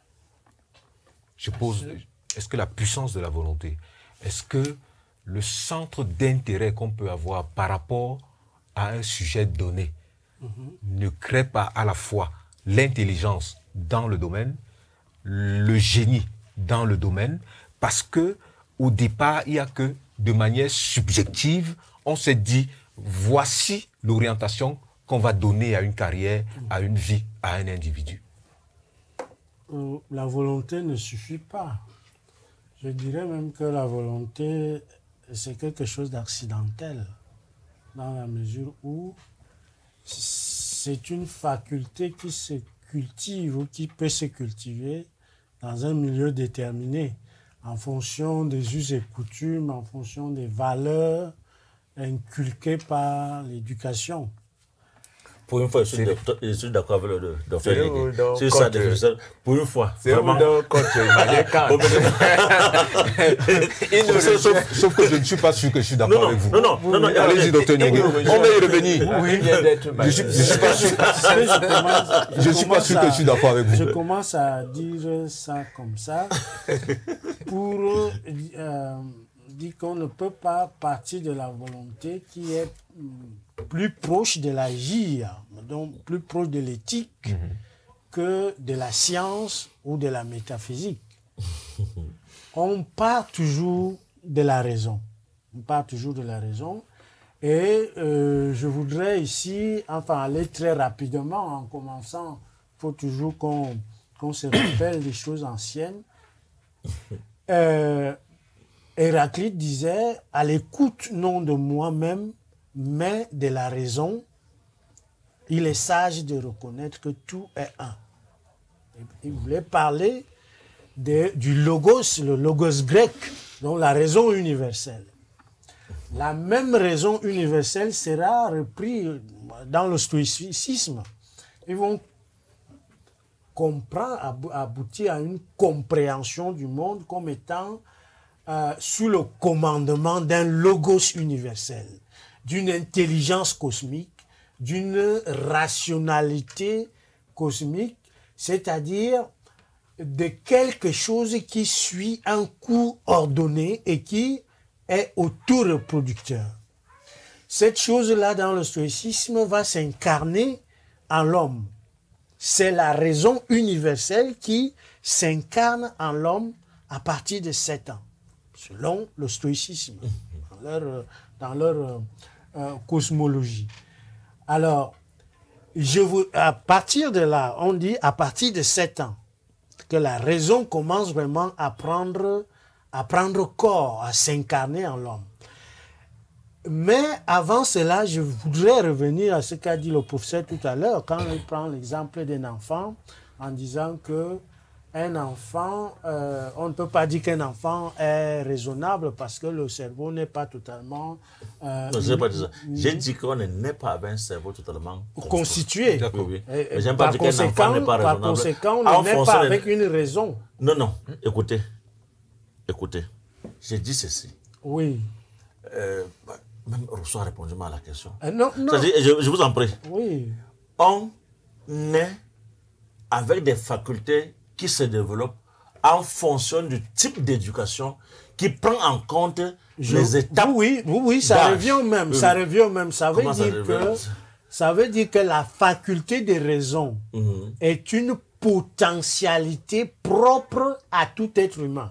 Je pose, est-ce que la puissance de la volonté, est-ce que le centre d'intérêt qu'on peut avoir par rapport à un sujet donné mm-hmm. ne crée pas à la fois l'intelligence dans le domaine, le génie dans le domaine, parce que au départ, il n'y a que de manière subjective, on s'est dit, voici l'orientation qu'on va donner à une carrière, à une vie, à un individu. Euh, la volonté ne suffit pas. Je dirais même que la volonté, c'est quelque chose d'accidentel, dans la mesure où c'est une faculté qui se cultive ou qui peut se cultiver dans un milieu déterminé, en fonction des us et coutumes, en fonction des valeurs inculquées par l'éducation. Pour une fois, je suis d'accord avec le docteur Nyege. C'est ça, définition. Pour une fois. C'est vraiment... sauf, sauf que je ne suis pas sûr que je suis d'accord avec vous. Non, non, non. non Allez-y, docteur Nyege. On va y revenir. Oui. Je ne suis, je suis pas sûr, je je suis pas sûr que je suis d'accord avec vous. Je commence à dire ça comme ça pour euh, dire qu'on ne peut pas partir de la volonté qui est plus proche de l'agir, donc plus proche de l'éthique mmh. que de la science ou de la métaphysique. On part toujours de la raison. On part toujours de la raison. Et euh, je voudrais ici, enfin, aller très rapidement en commençant. Il faut toujours qu'on qu'on se rappelle des choses anciennes. Euh, Héraclite disait, à l'écoute non de moi-même, mais de la raison, il est sage de reconnaître que tout est un. Il voulait parler de, du logos, le logos grec, donc la raison universelle. La même raison universelle sera reprise dans le stoïcisme. Ils vont comprendre, aboutir à une compréhension du monde comme étant euh, sous le commandement d'un logos universel, d'une intelligence cosmique, d'une rationalité cosmique, c'est-à-dire de quelque chose qui suit un cours ordonné et qui est autoreproducteur. Cette chose-là, dans le stoïcisme, va s'incarner en l'homme. C'est la raison universelle qui s'incarne en l'homme à partir de sept ans, selon le stoïcisme, dans leur, dans leur euh, euh, cosmologie. Alors, je vous, à partir de là, on dit à partir de sept ans, que la raison commence vraiment à prendre, à prendre corps, à s'incarner en l'homme. Mais avant cela, je voudrais revenir à ce qu'a dit le professeur tout à l'heure, quand il prend l'exemple d'un enfant, en disant que un enfant, euh, on ne peut pas dire qu'un enfant est raisonnable parce que le cerveau n'est pas totalement... Euh, non, je n'ai pas dit ça. J'ai dit qu'on n'est pas avec un cerveau totalement constitué. D'accord. Oui, oui. Et, et pas par, dit conséquent, qu'un enfant n'est pas par raisonnable. conséquent, on n'est pas avec une raison. Non, non, écoutez, écoutez, j'ai dit ceci. Oui. Euh, même Rousseau a répondu mal à la question. Euh, non, non. C'est-à-dire, je, je vous en prie. Oui. On est avec des facultés qui se développent en fonction du type d'éducation qui prend en compte Je, les étapes. Oui, oui, oui, ça d'âge. revient au même. Oui, Ça oui. revient au même. Ça veut Comment ça dire revient? que ça veut dire que la faculté de raison Mhm. est une potentialité propre à tout être humain.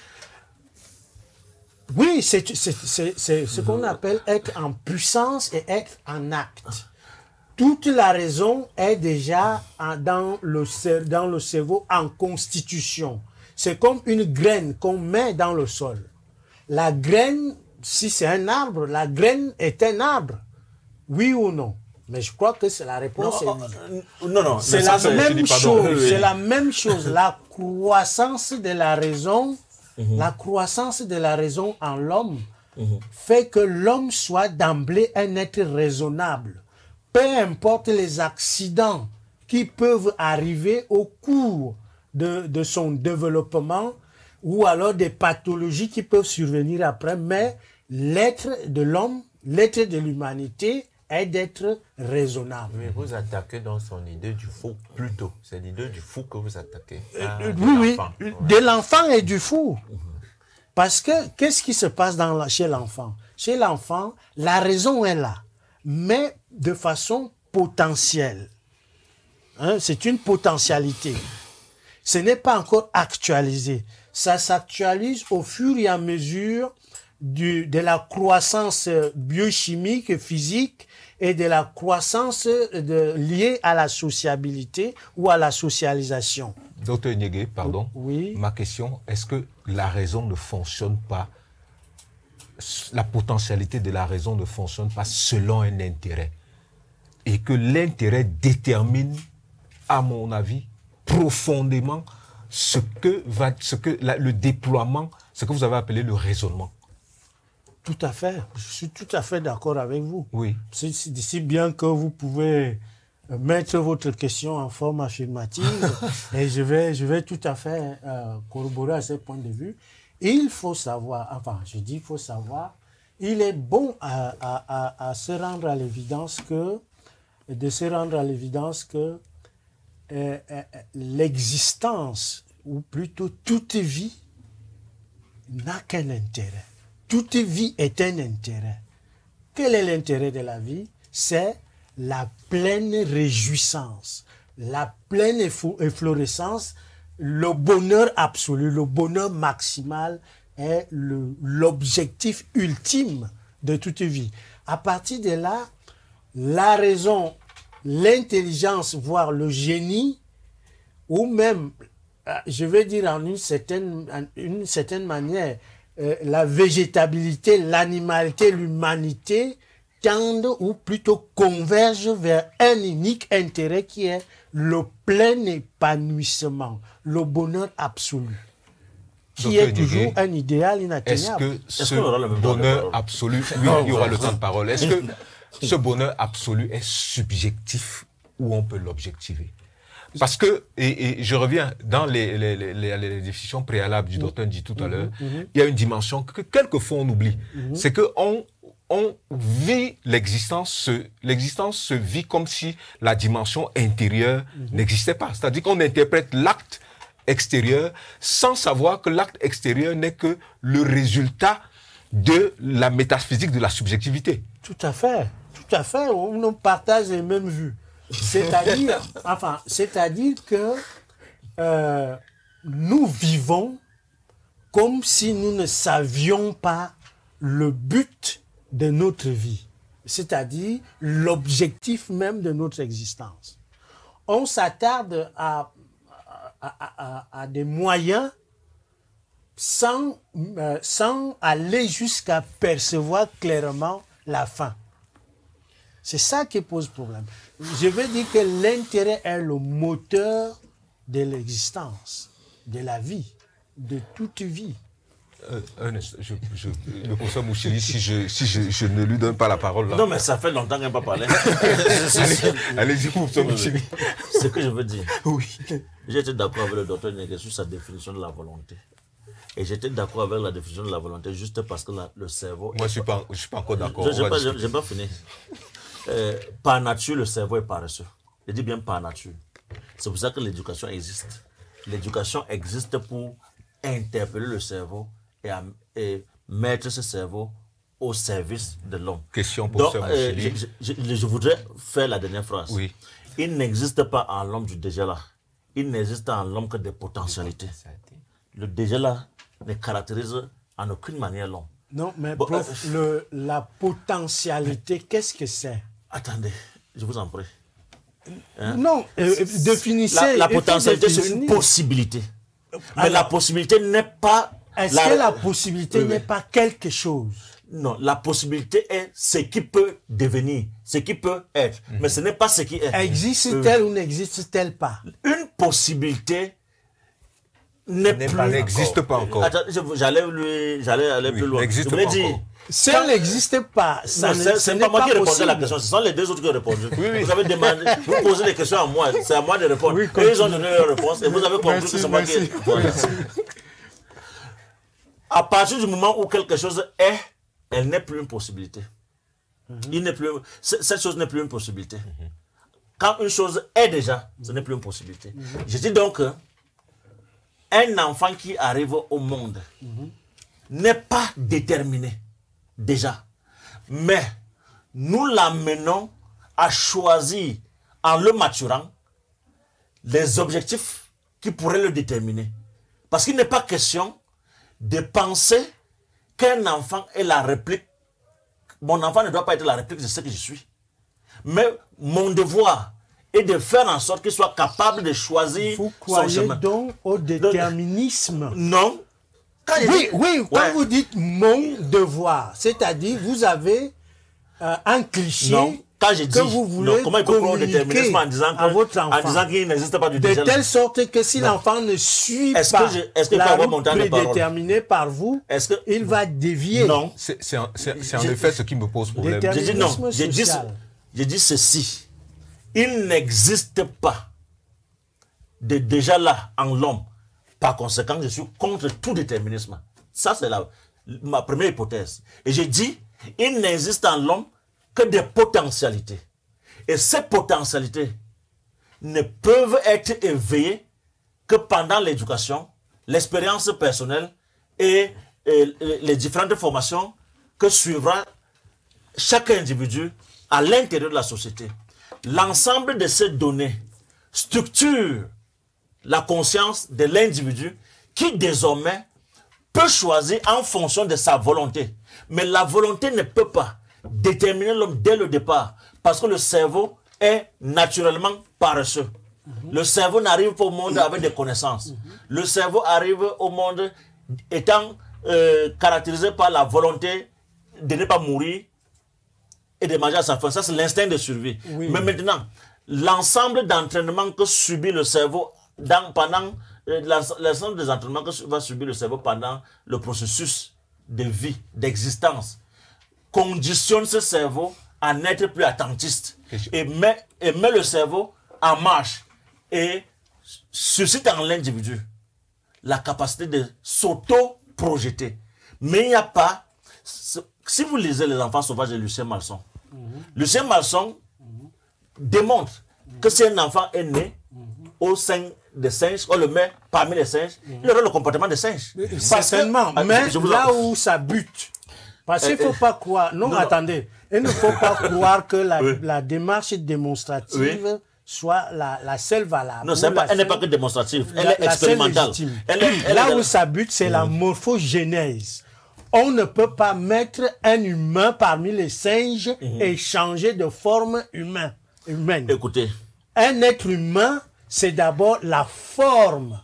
Oui, c'est c'est- c'est- c'est ce qu'on appelle être en puissance et être en acte. Toute la raison est déjà en- dans le, cer- dans le cerveau en constitution. C'est comme une graine qu'on met dans le sol. La graine, si c'est un arbre, la graine est un arbre. Oui ou non? Mais je crois que c'est la réponse. Non, est oui. euh, non, non, C'est mais la ça, c'est- même je dis pardon. chose. Oui, oui. C'est la même chose. La croissance de la raison, la croissance de la raison en l'homme fait que l'homme soit d'emblée un être raisonnable. Peu importe les accidents qui peuvent arriver au cours de, de son développement ou alors des pathologies qui peuvent survenir après, mais l'être de l'homme, l'être de l'humanité est d'être raisonnable. Mais vous attaquez dans son idée du fou plutôt. C'est l'idée du fou que vous attaquez. Ah, Euh, de oui, oui, l'enfant. Ouais. de l'enfant et du fou. Parce que qu'est-ce qui se passe dans la- chez l'enfant? Chez l'enfant, la raison est là, mais de façon potentielle. Hein, c'est une potentialité. Ce n'est pas encore actualisé. Ça s'actualise au fur et à mesure du, de la croissance biochimique, physique et de la croissance de, liée à la sociabilité ou à la socialisation. Docteur Niégué, pardon. Oui. Ma question, est-ce que la raison ne fonctionne pas, la potentialité de la raison ne fonctionne pas selon un intérêt? Et que l'intérêt détermine, à mon avis, profondément ce que va, ce que la- le déploiement, ce que vous avez appelé le raisonnement. Tout à fait. Je suis tout à fait d'accord avec vous. Oui. C'est c'est si bien que vous pouvez euh, mettre votre question en forme affirmative et je vais, je vais tout à fait euh, corroborer à ce point de vue. Il faut savoir, enfin, je dis il faut savoir, il est bon à, à, à, à se rendre à l'évidence que, de se rendre à l'évidence que euh, euh, l'existence, ou plutôt toute vie, n'a qu'un intérêt. Toute vie est un intérêt. Quel est l'intérêt de la vie? C'est la pleine réjouissance, la pleine efflo- efflorescence, le bonheur absolu, le bonheur maximal est le- l'objectif ultime de toute vie. À partir de là, la raison, l'intelligence, voire le génie, ou même, euh, je vais dire en une certaine, en une certaine manière, euh, la végétabilité, l'animalité, l'humanité tendent ou plutôt convergent vers un unique intérêt qui est le plein épanouissement, le bonheur absolu, qui Docteur est toujours Niégué, un idéal Est-ce inatteignable. que Est-ce ce qu'on aura le même temps de bonheur parole? absolu, oui, il y aura le temps de parole, est-ce que ce bonheur absolu est subjectif ou on peut l'objectiver? Parce que, et, et je reviens dans les, les, les, les, les définitions préalables du docteur dit tout à l'heure, il y a une dimension que quelquefois on oublie. C'est que on, on vit l'existence, l'existence se vit comme si la dimension intérieure mm-hmm. n'existait pas. C'est-à-dire qu'on interprète l'acte extérieur sans savoir que l'acte extérieur n'est que le résultat de la métaphysique de la subjectivité. Tout à fait, tout à fait. On partage les mêmes vues. C'est-à-dire, enfin, c'est-à-dire que euh, nous vivons comme si nous ne savions pas le but de notre vie, c'est-à-dire l'objectif même de notre existence. On s'attarde à, à, à, à des moyens sans, euh, sans aller jusqu'à percevoir clairement la fin. C'est ça qui pose problème. Je veux dire que l'intérêt est le moteur de l'existence, de la vie, de toute vie. Euh, Ernest, je, je, le professeur Mouchili, si, je, si je, je ne lui donne pas la parole là. Non, mais ça fait longtemps qu'elle n'a pas parlé. Allez-y, professeur Mouchili. Ce que je veux dire. Oui. J'étais d'accord avec le docteur Nègre sur sa définition de la volonté. Et j'étais d'accord avec la définition de la volonté juste parce que la, le cerveau. Moi, je ne suis, pas, je suis pas encore d'accord. Je n'ai pas, je, pas fini. Euh, par nature, le cerveau est paresseux. Je dis bien par nature. C'est pour ça que l'éducation existe. L'éducation existe pour interpeller le cerveau et, à, et mettre ce cerveau au service de l'homme. Question pour Donc, euh, je, je, je, je voudrais faire la dernière phrase. Oui. Il n'existe pas en l'homme du déjà là. Il n'existe en l'homme que des potentialités. Le déjà là ne caractérise en aucune manière l'homme. Non, mais bon, prof, euh, le, la potentialité, qu'est-ce que c'est? Attendez, je vous en prie. Hein? Non, euh, définissez. La, la potentialité, c'est une possibilité. Mais alors, la possibilité n'est pas... Est-ce la... que la possibilité oui, n'est oui. pas quelque chose? Non, la possibilité est ce qui peut devenir, ce qui peut être. Mm-hmm. Mais ce n'est pas ce qui est. Existe-t-elle euh, ou n'existe-t-elle pas? Une possibilité n'existe pas encore. Attends, j'allais lui, j'allais aller oui, plus loin. N'existe pas dire, encore. Si elle n'existe pas, ça non, c'est pas, pas moi qui répondais à la question, ce sont les deux autres qui ont répondu. Oui, oui. Vous avez demandé, vous posez des questions à moi, c'est à moi de répondre. Oui, et ils ont donné leur réponse et vous avez compris merci, que c'est moi qui ai à partir du moment où quelque chose est, elle n'est plus une possibilité. Mm-hmm. Il n'est plus, cette chose n'est plus une possibilité. Mm-hmm. Quand une chose est déjà, ce n'est plus une possibilité. Mm-hmm. Je dis donc un enfant qui arrive au monde mm-hmm. n'est pas déterminé déjà. Mais nous l'amenons à choisir, en le maturant, les objectifs qui pourraient le déterminer. Parce qu'il n'est pas question de penser qu'un enfant est la réplique. Mon enfant ne doit pas être la réplique de ce que je suis. Mais mon devoir est de faire en sorte qu'il soit capable de choisir vous son chemin. Vous croyez donc au déterminisme? Non. Quand oui, dit, oui, ouais. Quand vous dites mon devoir, c'est-à-dire vous avez euh, un cliché non. Quand je dis, que vous voulez non, comment il peut prendre le déterminisme en disant, à votre enfant, en disant qu'il n'existe pas du de déjà telle sorte que si l'enfant ne suit est-ce pas que je, est-ce que la route prédéterminée par vous, est-ce que, il va dévier. Non. C'est en, en effet ce qui me pose problème. Je dis non. Je dis, je dis ceci. Il n'existe pas de déjà là en l'homme. Par conséquent, je suis contre tout déterminisme. Ça, c'est la, ma première hypothèse. Et je dis, il n'existe en l'homme que des potentialités. Et ces potentialités ne peuvent être éveillées que pendant l'éducation, l'expérience personnelle et, et les différentes formations que suivra chaque individu à l'intérieur de la société. L'ensemble de ces données structure la conscience de l'individu qui désormais peut choisir en fonction de sa volonté. Mais la volonté ne peut pas déterminer l'homme dès le départ parce que le cerveau est naturellement paresseux. Mm-hmm. Le cerveau n'arrive pas au monde avec des connaissances. Mm-hmm. Le cerveau arrive au monde étant euh, caractérisé par la volonté de ne pas mourir et de manger à sa faim. Ça, c'est l'instinct de survie. Oui. Mais maintenant, l'ensemble d'entraînements que subit le cerveau dans, pendant euh, l'ensemble des entraînements que va subir le cerveau pendant le processus de vie, d'existence, conditionne ce cerveau à n'être plus attentiste et met, et met le cerveau en marche et suscite en l'individu la capacité de s'auto-projeter. Mais il n'y a pas, si vous lisez Les Enfants sauvages de Lucien Malson, mm-hmm. Lucien Malson mm-hmm. démontre mm-hmm. que si un enfant est né mm-hmm. au sein des singes, on le met parmi les singes, mm-hmm. il aura le comportement des singes. Certainement, que, mais je, je là en... où ça bute, parce qu'il ne faut euh, pas croire, non, non attendez, non. il ne faut pas croire que la, oui. la démarche démonstrative oui. soit la, la seule valable. Non, pas, elle n'est pas que démonstrative, elle la, est expérimentale. Elle est, elle là est... où ça bute, c'est mmh. la morphogénèse. On ne peut pas mettre un humain parmi les singes mmh. et changer de forme humain, humaine. Écoutez. Un être humain, c'est d'abord la forme.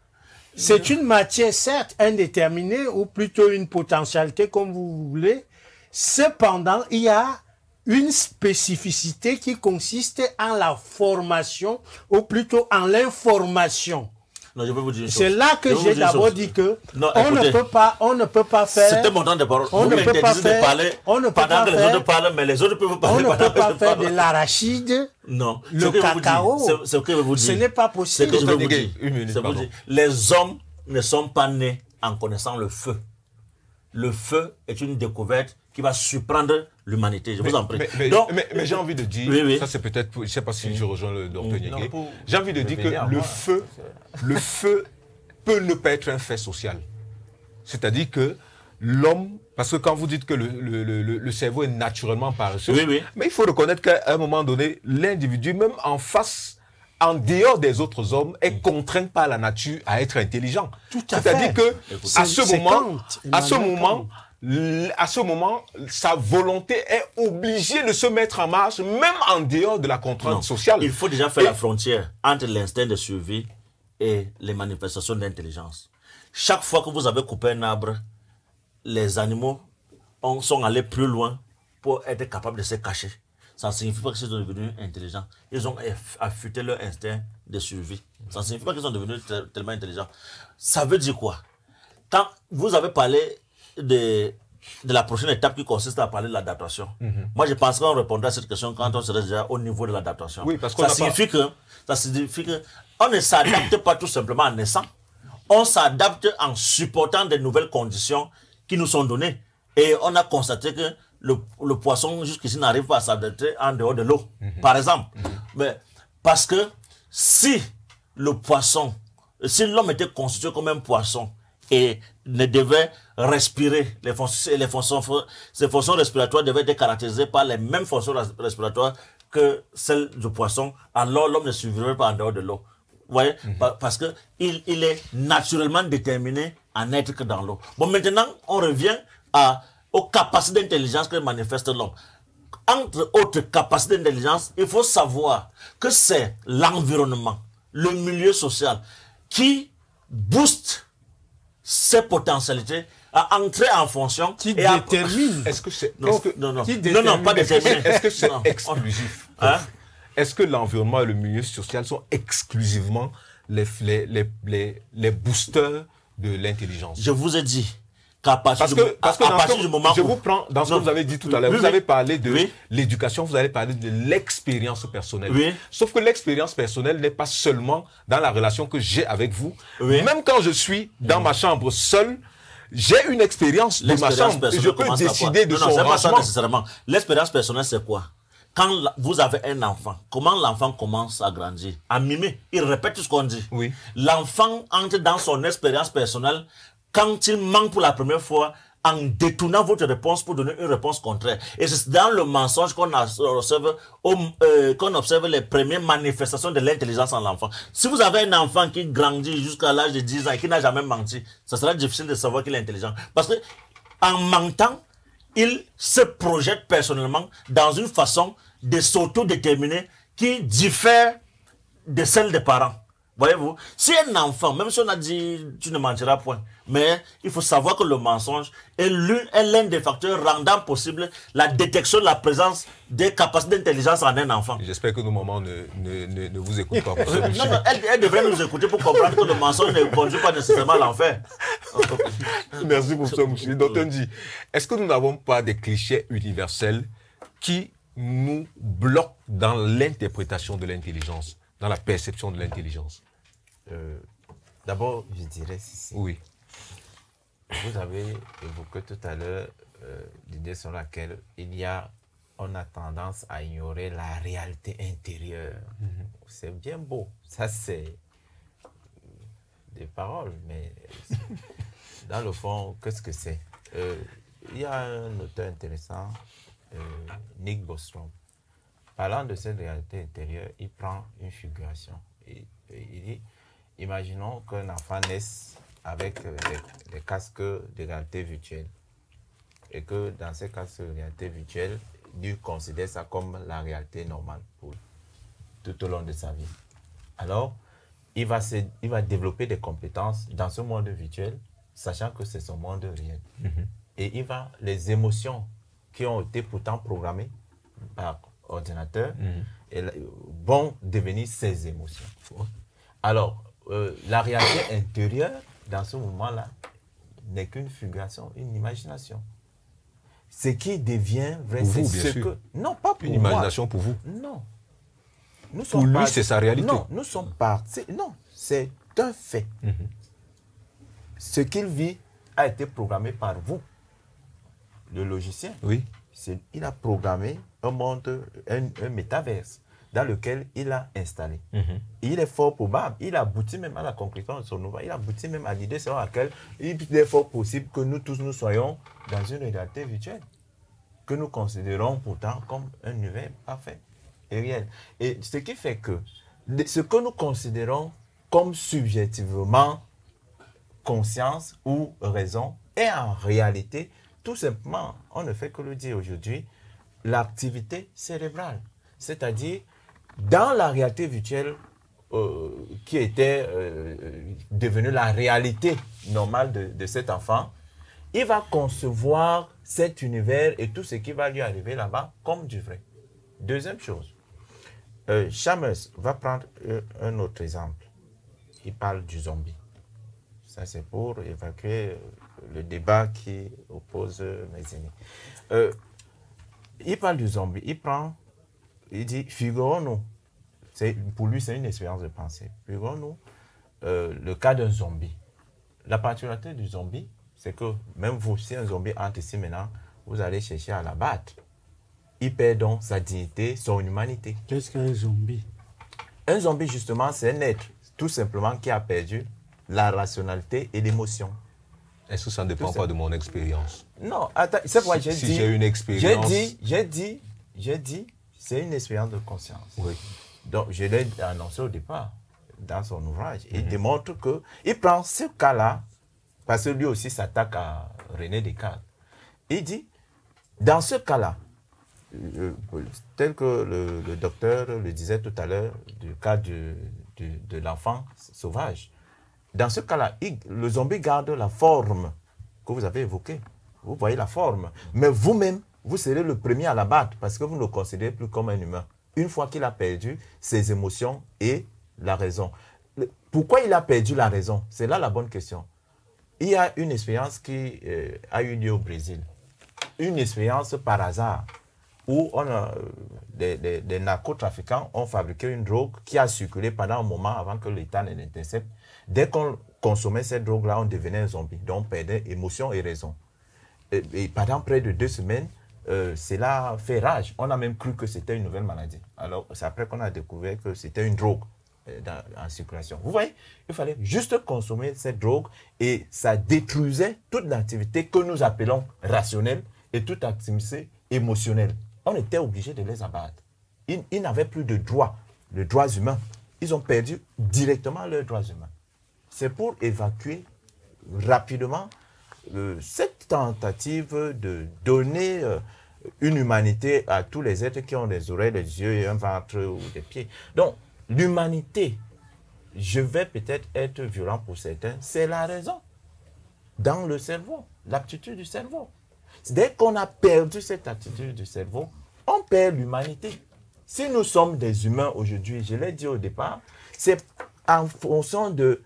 C'est une matière, certes, indéterminée, ou plutôt une potentialité, comme vous voulez. Cependant, il y a une spécificité qui consiste en la formation, ou plutôt en l'information. Non, je vais vous dire une chose. C'est là que j'ai d'abord dit que non, on écoutez, ne peut pas, on ne peut pas faire. C'était mon temps de parole. On vous ne peut pas faire. De parler on ne peut pendant pas que faire, les autres parlent, mais les autres peuvent parler. On ne peut pas que faire de l'arachide. Non. Le cacao. C'est ce que je vous dis. Ce n'est pas possible. C'est ce que je vous dis. Une minute, vous dire. Les hommes ne sont pas nés en connaissant le feu. Le feu est une découverte qui va surprendre l'humanité. Je mais, vous en prie. Mais, mais, Donc, mais, mais j'ai envie de dire, oui, oui. ça c'est peut-être, je ne sais pas si oui. je rejoins le docteur Niégué, j'ai envie de dire que le feu, le feu peut ne pas être un fait social. C'est-à-dire que l'homme, parce que quand vous dites que le, le, le, le cerveau est naturellement paresseux, oui, oui. mais il faut reconnaître qu'à un moment donné, l'individu, même en face, en dehors des autres hommes, est contraint par la nature à être intelligent. C'est-à-dire que à ce moment, à ce moment, à ce moment, sa volonté est obligée de se mettre en marche, même en dehors de la contrainte non. sociale. Il faut déjà faire Et... la frontière entre l'instinct de survie et les manifestations d'intelligence. Chaque fois que vous avez coupé un arbre, les animaux ont, sont allés plus loin pour être capables de se cacher. Ça ne signifie pas qu'ils sont devenus intelligents. Ils ont affûté leur instinct de survie. Ça ne signifie pas qu'ils sont devenus tellement intelligents. Ça veut dire quoi? Quand vous avez parlé de, de la prochaine étape qui consiste à parler de l'adaptation, mm-hmm. moi je pense qu'on répondra à cette question quand on serait déjà au niveau de l'adaptation. Oui, parce ça, signifie pas... que, ça signifie que on ne s'adapte pas tout simplement en naissant. On s'adapte en supportant des nouvelles conditions qui nous sont données. Et on a constaté que le, le poisson jusqu'ici n'arrive pas à s'adapter en dehors de l'eau, mm-hmm. par exemple. Mm-hmm. Mais parce que si le poisson, si l'homme était constitué comme un poisson et ne devait respirer, les fonctions, les fonctions, ses fonctions respiratoires devaient être caractérisées par les mêmes fonctions respiratoires que celles du poisson, alors l'homme ne survivrait pas en dehors de l'eau. Vous voyez, mm-hmm. parce que il, il est naturellement déterminé à n'être que dans l'eau. Bon, maintenant, on revient à, aux capacités d'intelligence que manifeste l'homme. Entre autres capacités d'intelligence, il faut savoir que c'est l'environnement, le milieu social qui booste ses potentialités à entrer en fonction. Qui et à... détermine. Est-ce que c'est... Non, que... non, non. non, non, pas déterminé. Est-ce que c'est exclusif? Hein? Est-ce que l'environnement et le milieu social sont exclusivement les, les, les, les, les boosters de l'intelligence? Je vous ai dit qu'à partir, parce que, du, parce que à, à partir du moment je où... vous prends dans ce non. que vous avez dit tout à l'heure. Oui, vous oui. avez parlé de oui. l'éducation, vous avez parlé de l'expérience personnelle. Oui. Sauf que l'expérience personnelle n'est pas seulement dans la relation que j'ai avec vous. Oui. Même quand je suis dans oui. ma chambre seul, j'ai une expérience de ma chambre et je peux décider de non, son non, rangement. Pas ça nécessairement. L'expérience personnelle, c'est quoi? Quand vous avez un enfant, comment l'enfant commence à grandir? À mimer. Il répète tout ce qu'on dit. Oui. L'enfant entre dans son expérience personnelle quand il manque pour la première fois en détournant votre réponse pour donner une réponse contraire. Et c'est dans le mensonge qu'on observe, euh, qu'on observe les premières manifestations de l'intelligence en l'enfant. Si vous avez un enfant qui grandit jusqu'à l'âge de dix ans et qui n'a jamais menti, ça sera difficile de savoir qu'il est intelligent. Parce que en mentant, il se projette personnellement dans une façon de s'autodéterminer qui diffère de celle des parents. Voyez-vous, si un enfant, même si on a dit tu ne mentiras point, mais il faut savoir que le mensonge est l'un des facteurs rendant possible la détection de la présence des capacités d'intelligence en un enfant. J'espère que nos mamans ne, ne, ne, ne vous écoutent pas pour ce non, non, elles, elles devraient nous écouter pour comprendre que le mensonge ne conduit pas nécessairement à l'enfer. Merci professeur Mouchili. Docteur Ndi, est-ce que nous n'avons pas des clichés universels qui nous bloquent dans l'interprétation de l'intelligence, dans la perception de l'intelligence? euh, D'abord, je dirais ceci. Oui. Vous avez évoqué tout à l'heure euh, l'idée sur laquelle il y a, on a tendance à ignorer la réalité intérieure. Mm-hmm. C'est bien beau. Ça, c'est des paroles, mais dans le fond, qu'est-ce que c'est? euh, Il y a un auteur intéressant, euh, Nick Bostrom. Parlant de cette réalité intérieure, il prend une figuration. Et, et il dit, imaginons qu'un enfant naisse avec des, des casques de réalité virtuelle. Et que dans ces casques de réalité virtuelle, il considère ça comme la réalité normale pour lui, tout au long de sa vie. Alors, il va, se, il va développer des compétences dans ce monde virtuel, sachant que c'est son monde réel. Mm-hmm. Et il va, les émotions qui ont été pourtant programmées par ordinateur, mm-hmm. et, vont devenir ses émotions. Alors, euh, la réalité intérieure, dans ce moment-là, n'est qu'une figuration, une imagination. Ce qui devient vrai, c'est ce sûr. que... Non, pas pour une moi. imagination pour vous. Non. Nous pour lui, part... c'est sa réalité. Non, nous sommes partis. Non, c'est un fait. Mm-hmm. Ce qu'il vit a été programmé par vous, le logicien. Oui. C'est, il a programmé un monde, un, un métaverse dans lequel il a installé. Mm-hmm. Et il est fort probable, il aboutit même à la conclusion de son ouvrage, il aboutit même à l'idée selon laquelle il est fort possible que nous tous nous soyons dans une réalité virtuelle, que nous considérons pourtant comme un univers parfait et réel. Et ce qui fait que ce que nous considérons comme subjectivement conscience ou raison est en réalité, tout simplement, on ne fait que le dire aujourd'hui, l'activité cérébrale. C'est-à-dire, dans la réalité virtuelle euh, qui était euh, devenue la réalité normale de, de cet enfant, il va concevoir cet univers et tout ce qui va lui arriver là-bas comme du vrai. Deuxième chose, euh, Chalmers va prendre euh, un autre exemple. Il parle du zombie. Ça, c'est pour évacuer le débat qui oppose mes aînés. Euh, il parle du zombie. Il prend, il dit, figurons-nous, pour lui, c'est une expérience de pensée. Figurons-nous euh, le cas d'un zombie. La particularité du zombie, c'est que même vous, si un zombie entre ici maintenant, vous allez chercher à l'abattre. Il perd donc sa dignité, son humanité. Qu'est-ce qu'un zombie? Un zombie, justement, c'est un être, tout simplement, qui a perdu la rationalité et l'émotion. Est-ce que ça ne dépend pas de mon expérience? Non, attends, c'est pourquoi j'ai si dit... Si j'ai une expérience... J'ai dit, j'ai dit, j'ai dit, c'est une expérience de conscience. Oui. Donc, je l'ai annoncé au départ, dans son ouvrage. Mm-hmm. Il démontre que, il prend ce cas-là, parce que lui aussi s'attaque à René Descartes. Il dit, dans ce cas-là, euh, tel que le, le docteur le disait tout à l'heure, du cas du, du, de l'enfant sauvage, dans ce cas-là, le zombie garde la forme que vous avez évoquée. Vous voyez la forme. Mais vous-même, vous serez le premier à la battre parce que vous ne le considérez plus comme un humain. Une fois qu'il a perdu ses émotions et la raison. Pourquoi il a perdu la raison? C'est là la bonne question. Il y a une expérience qui euh, a eu lieu au Brésil. Une expérience par hasard où on a, des, des, des narcotrafiquants ont fabriqué une drogue qui a circulé pendant un moment avant que l'État ne l'intercepte. Dès qu'on consommait cette drogue-là, on devenait un zombie. Donc on perdait émotion et raison. Et, et pendant près de deux semaines, euh, cela fait rage. On a même cru que c'était une nouvelle maladie. Alors c'est après qu'on a découvert que c'était une drogue euh, dans, en circulation. Vous voyez, il fallait juste consommer cette drogue et ça détruisait toute l'activité que nous appelons rationnelle et toute activité émotionnelle. On était obligé de les abattre. Ils, ils n'avaient plus de droits, de droits humains. Ils ont perdu directement leurs droits humains. C'est pour évacuer rapidement euh, cette tentative de donner euh, une humanité à tous les êtres qui ont des oreilles, des yeux et un ventre ou des pieds. Donc, l'humanité, je vais peut-être être violent pour certains, c'est la raison. Dans le cerveau, l'aptitude du cerveau. Dès qu'on a perdu cette attitude du cerveau, on perd l'humanité. Si nous sommes des humains aujourd'hui, je l'ai dit au départ, c'est en fonction de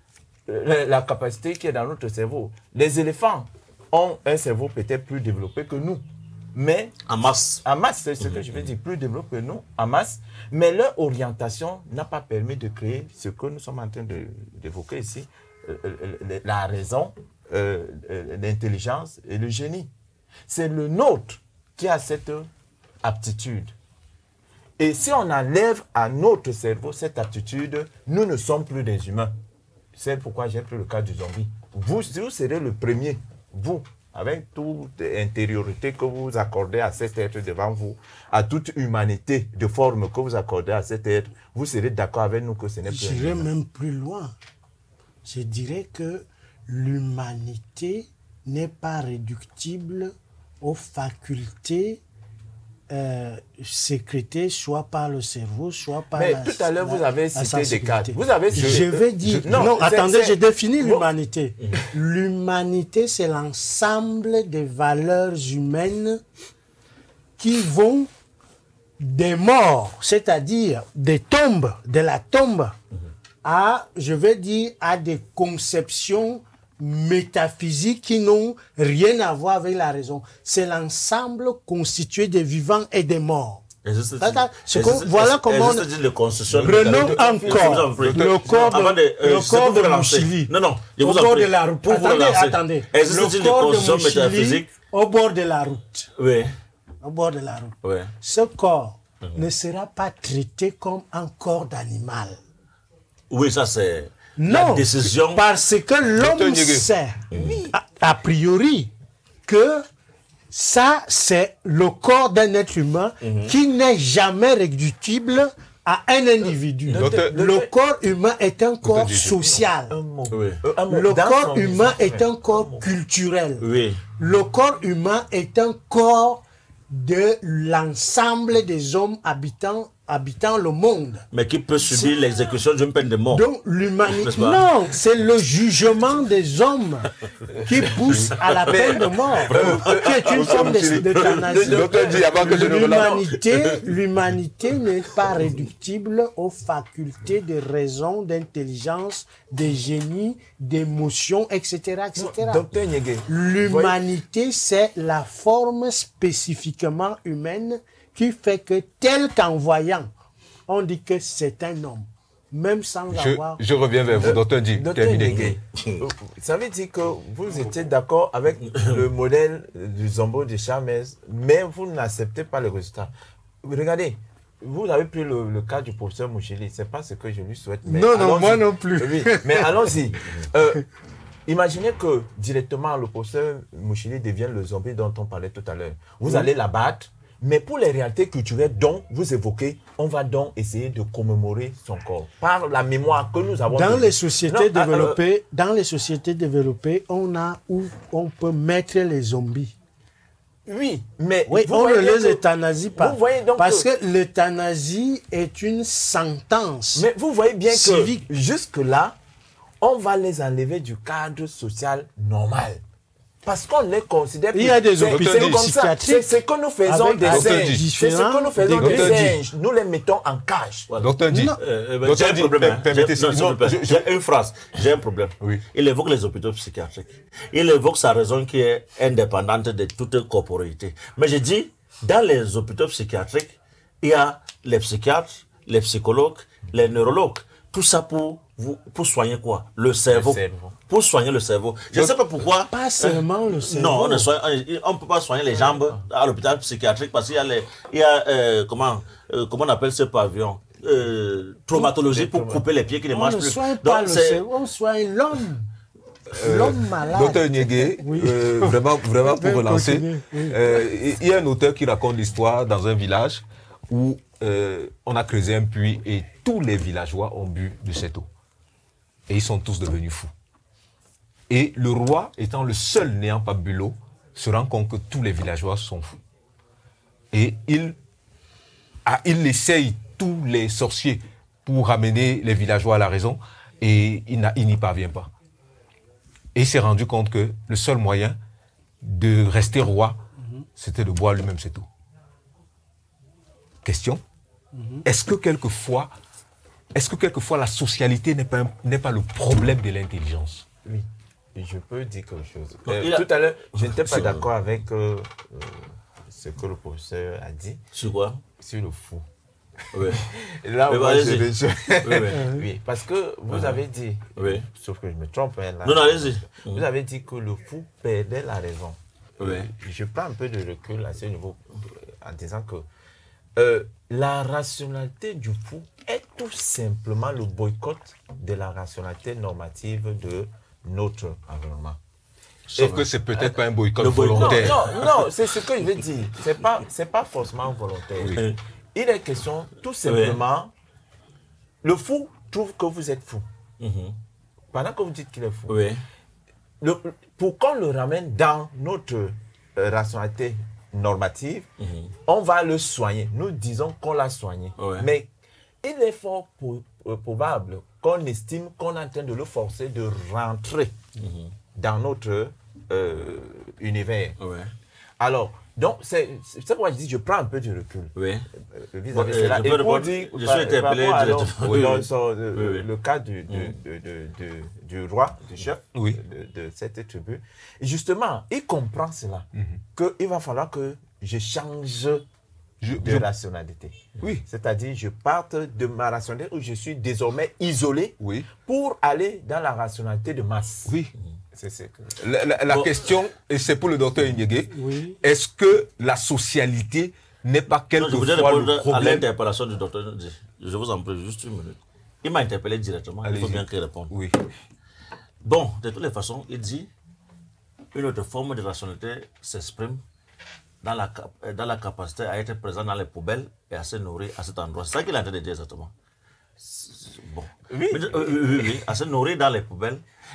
la capacité qui est dans notre cerveau. Les éléphants ont un cerveau peut-être plus développé que nous, mais en masse. En masse, c'est ce que je veux dire, plus développé que nous, en masse, mais leur orientation n'a pas permis de créer ce que nous sommes en train de, d'évoquer ici, euh, la raison, euh, l'intelligence et le génie. C'est le nôtre qui a cette aptitude. Et si on enlève à notre cerveau cette aptitude, nous ne sommes plus des humains. C'est pourquoi j'ai pris le cas du zombie. Vous, vous serez le premier, vous, avec toute intériorité que vous accordez à cet être devant vous, à toute humanité de forme que vous accordez à cet être, vous serez d'accord avec nous que ce n'est plus. J'irai même plus loin. Je dirais que l'humanité n'est pas réductible aux facultés euh, sécrétées soit par le cerveau, soit par Mais la tout à l'heure, vous avez cité des cas. Vous avez cité... Je vais dire... Je, non, non attendez, je définis bon. l'humanité. L'humanité, c'est l'ensemble des valeurs humaines qui vont des morts, c'est-à-dire des tombes, de la tombe, à, je vais dire, à des conceptions métaphysiques qui n'ont rien à voir avec la raison. C'est l'ensemble constitué des vivants et des morts. Voilà comment on... Prenons encore le corps de, de, euh, le corps de Mouchili. Non, non, je au vous bord en prie. de la route. Pour Attendez, vous attendez. Le corps de Mouchili au bord de la route. Oui. Au bord de la route. Oui. Ce corps mm-hmm. ne sera pas traité comme un corps d'animal. Oui, ça c'est non, la décision. Parce que l'homme sait, a, a priori, que ça, c'est le corps d'un être humain mm-hmm. qui n'est jamais réductible à un individu. Docteur, le docteur, corps humain est un corps social. Un mot. Oui. Un mot. Le Dans corps humain est oui. un corps culturel. Oui. Le corps humain est un corps de l'ensemble des hommes habitants habitant le monde. Mais qui peut subir l'exécution d'une peine de mort. Donc l'humanité... Non, c'est le jugement des hommes qui pousse à la peine de mort, qui est une forme d'euthanasie. L'humanité, l'humanité n'est pas réductible aux facultés de raison, d'intelligence, de génie, d'émotion, et cetera, et cetera. L'humanité, c'est la forme spécifiquement humaine qui fait que, tel qu'en voyant, on dit que c'est un homme, même sans je, avoir... Je reviens vers vous, docteur Di, terminé. Ça veut dire que vous étiez d'accord avec le modèle du Zombo de Chavez, mais vous n'acceptez pas le résultat. Regardez, vous avez pris le, le cas du professeur Mouchili, c'est pas ce que je lui souhaite. Mais non, non, moi non plus. Oui, mais allons-y. Euh, Imaginez que directement le professeur Mouchili devienne le zombie dont on parlait tout à l'heure. Vous oui. allez l'abattre. Mais pour les réalités culturelles dont vous évoquez, on va donc essayer de commémorer son corps par la mémoire que nous avons. Dans les sociétés non, développées, euh, dans les sociétés développées, on a où on peut mettre les zombies. Oui, mais oui, vous on ne les que, euthanasie pas. Vous voyez donc parce que, que l'euthanasie est une sentence. Mais vous voyez bien civique. Que jusque là, on va les enlever du cadre social normal. Parce qu'on les considère... Il y a des hôpitaux psychiatriques. C'est ce que nous faisons des singes. C'est ce que nous faisons des singes. Nous les mettons en cage. Voilà. Docteur Di, euh, j'ai un problème. J'ai une phrase. J'ai un problème. Oui. Il évoque les hôpitaux psychiatriques. Il évoque sa raison qui est indépendante de toute corporéité. Mais je dis, dans les hôpitaux psychiatriques, il y a les psychiatres, les psychologues, les neurologues. Tout ça pour, vous, pour soigner quoi? Le cerveau. Le cerveau. Pour soigner le cerveau. Je ne sais pas pourquoi. Pas seulement euh, le cerveau. Non, on ne soigne, on peut pas soigner les jambes à l'hôpital psychiatrique parce qu'il y a, les, il y a euh, comment, euh, comment on appelle ce pavillon euh, traumatologie pour couper les pieds qui ne marchent plus. On ne soigne pas le cerveau, on soigne l'homme. Euh, L'homme malade. Docteur Niégué, oui. euh, vraiment, vraiment pour relancer, oui. euh, il y a un auteur qui raconte l'histoire dans un village où euh, on a creusé un puits et tous les villageois ont bu de cette eau. Et ils sont tous devenus fous. Et le roi, étant le seul n'ayant pas bu l'eau, se rend compte que tous les villageois sont fous. Et il, ah, il essaye tous les sorciers pour ramener les villageois à la raison et il n'y parvient pas. Et il s'est rendu compte que le seul moyen de rester roi, mm-hmm. c'était de boire lui-même cette eau. Question, mm-hmm. est-ce que quelquefois, est-ce que quelquefois la socialité n'est pas, n'est pas le problème de l'intelligence? Oui. Et je peux dire quelque chose. Euh, tout à l'heure, je n'étais pas d'accord avec euh, euh, ce que le professeur a dit. Sur quoi? Sur le fou. Oui. Là, moi, je oui, oui. oui, parce que vous uh-huh. avez dit, oui. sauf que je me trompe. Hein, là, non, non, allez-y. Vous uh-huh. avez dit que le fou perdait la raison. oui. je prends un peu de recul à ce niveau en disant que euh, la rationalité du fou est tout simplement le boycott de la rationalité normative de notre environnement. Sauf Et, que c'est peut-être euh, pas un boycott boycott, volontaire. Non, non, non c'est ce que je veux dire. C'est pas, c'est pas forcément volontaire. Oui. Il est question tout simplement, oui. le fou trouve que vous êtes fou. Mm-hmm. Pendant que vous dites qu'il est fou. Oui. Le, pour qu'on le ramène dans notre euh, rationalité normative, mm-hmm. on va le soigner. Nous disons qu'on l'a soigné. Oui. Mais il est fort pour, euh, probable qu'on estime qu'on est en train de le forcer de rentrer mm-hmm. dans notre euh, univers. Oui. Alors, donc, c'est pourquoi je dis je prends un peu de recul. Oui. Euh, vis-à-vis de cela. Et pour dire, je suis interpellé directement. Oui, oui. Sur, euh, oui, oui. le cas du, du, mm. de, de, de, du roi, du chef oui. de, de cette tribu. Et justement, il comprend cela, mm-hmm. qu'il va falloir que je change je, de je... rationalité. Oui. C'est-à-dire, je parte de ma rationalité où je suis désormais isolé oui. pour aller dans la rationalité de masse. Oui. C'est que... La, la, la bon. question, et c'est pour le docteur Inyege, oui. est-ce que la socialité n'est pas quelquefois le problème? À l'interpellation du docteur, je vous en prie, juste une minute. Il m'a interpellé directement, il faut bien qu'il réponde. Oui. Bon, de toutes les façons, il dit une autre forme de rationalité s'exprime dans la, dans la capacité à être présent dans les poubelles et à se nourrir à cet endroit. C'est ça qu'il est en train de dire exactement. Bon. Oui. Mais, euh, oui, oui, à se nourrir dans les poubelles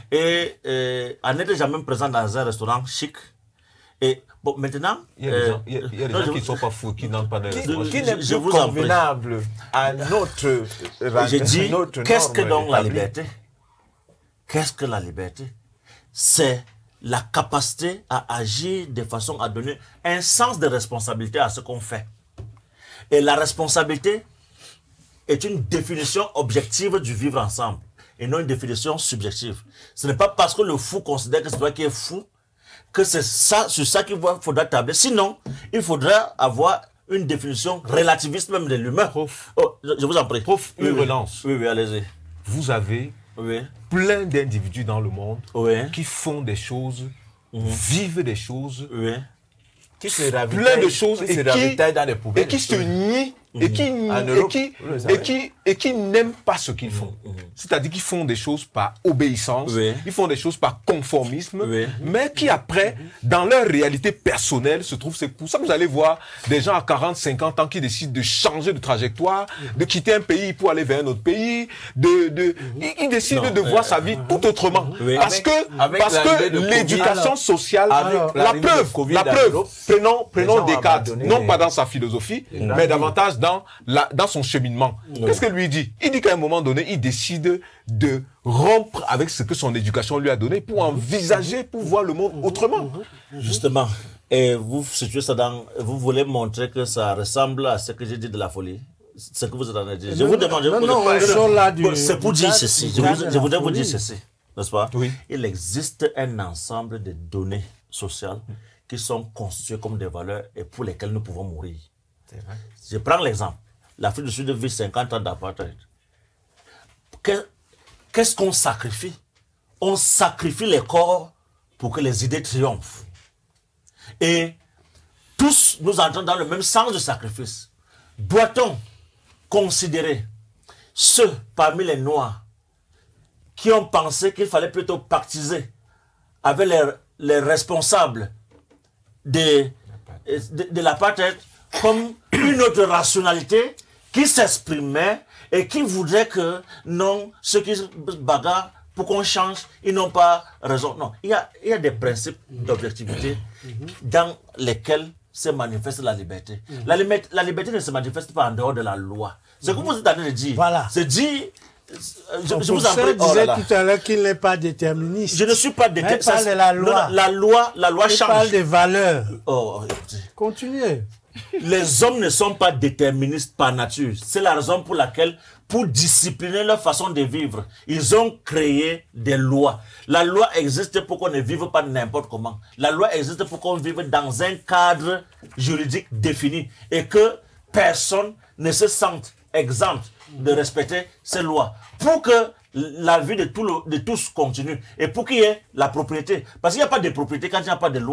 et euh, à n'être jamais présent dans un restaurant chic. Et bon, maintenant. Il y a des gens, il y a, il y a des gens qui ne sont pas fous, qui n'entrent pas dans les restaurants. Qui n'est plus convenable à notre. J'ai dit, qu'est-ce que donc la liberté? Qu'est-ce que la liberté? C'est la capacité à agir de façon à donner un sens de responsabilité à ce qu'on fait. Et la responsabilité est une définition objective du vivre ensemble et non une définition subjective. Ce n'est pas parce que le fou considère que c'est toi qui es fou que c'est ça, sur ça qu'il faudra tabler. Sinon, il faudra avoir une définition relativiste même de l'humain. Oh, je vous en prie. Prof, une oui, relance. Oui, oui, allez-y. Vous avez oui. plein d'individus dans le monde oui. qui font des choses, mmh. vivent des choses, oui. qui se ravitaillent, plein de choses qui et, se qui, dans les poubelles, et qui se nient et qui, et qui, et qui, et qui n'aiment pas ce qu'ils font. Mmh. C'est-à-dire qu'ils font des choses par obéissance, oui. ils font des choses par conformisme, oui. mais qui après, dans leur réalité personnelle, se trouvent... C'est pour ça que vous allez voir des gens à quarante, cinquante ans qui décident de changer de trajectoire, de quitter un pays pour aller vers un autre pays, de, de, ils, ils décident non, de euh, voir sa vie euh, tout autrement. Oui. Parce avec, que, avec parce que l'éducation sociale, alors, la preuve, la preuve, prenons, prenons Descartes, non pas dans sa philosophie, mais davantage dans La, dans son cheminement. Oui. Qu'est-ce que lui dit? Il dit qu'à un moment donné, il décide de rompre avec ce que son éducation lui a donné pour envisager, pour voir le monde autrement. Justement, et vous situez ça dans, vous voulez montrer que ça ressemble à ce que j'ai dit de la folie. Ce que vous êtes en train de dire. Je vous demande, je non, vous non, demande. C'est pour dire ceci. Je, vous, je voudrais vous dire ceci, n'est-ce pas? Oui. Il existe un ensemble de données sociales qui sont constituées comme des valeurs et pour lesquelles nous pouvons mourir. C'est vrai. Je prends l'exemple. L'Afrique du Sud vit cinquante ans d'apartheid. Qu'est-ce qu'on sacrifie? On sacrifie les corps pour que les idées triomphent. Et tous nous entrons dans le même sens de sacrifice. Doit-on considérer ceux parmi les Noirs qui ont pensé qu'il fallait plutôt pactiser avec les, les responsables de, de, de l'apartheid comme une autre rationalité qui s'exprimait et qui voudrait que non, ceux qui se bagarrent pour qu'on change, ils n'ont pas raison. Non, il y a, il y a des principes d'objectivité dans lesquels se manifeste la liberté. La, liberté. la liberté ne se manifeste pas en dehors de la loi. Ce que vous êtes en train de dire, voilà. c'est dit. Je, je vous en prie. Oh disait tout à l'heure qu'il n'est pas déterministe. Je ne suis pas déterministe. Il parle de la loi. La loi, la loi il change. Il parle des valeurs. Oh, continuez. Les hommes ne sont pas déterministes par nature. C'est la raison pour laquelle, pour discipliner leur façon de vivre, ils ont créé des lois. La loi existe pour qu'on ne vive pas n'importe comment. La loi existe pour qu'on vive dans un cadre juridique défini et que personne ne se sente exempt de respecter ces lois. Pour que la vie de, tout le, de tous continue et pour qu'il y ait la propriété. Parce qu'il n'y a pas de propriété quand il n'y a pas de loi.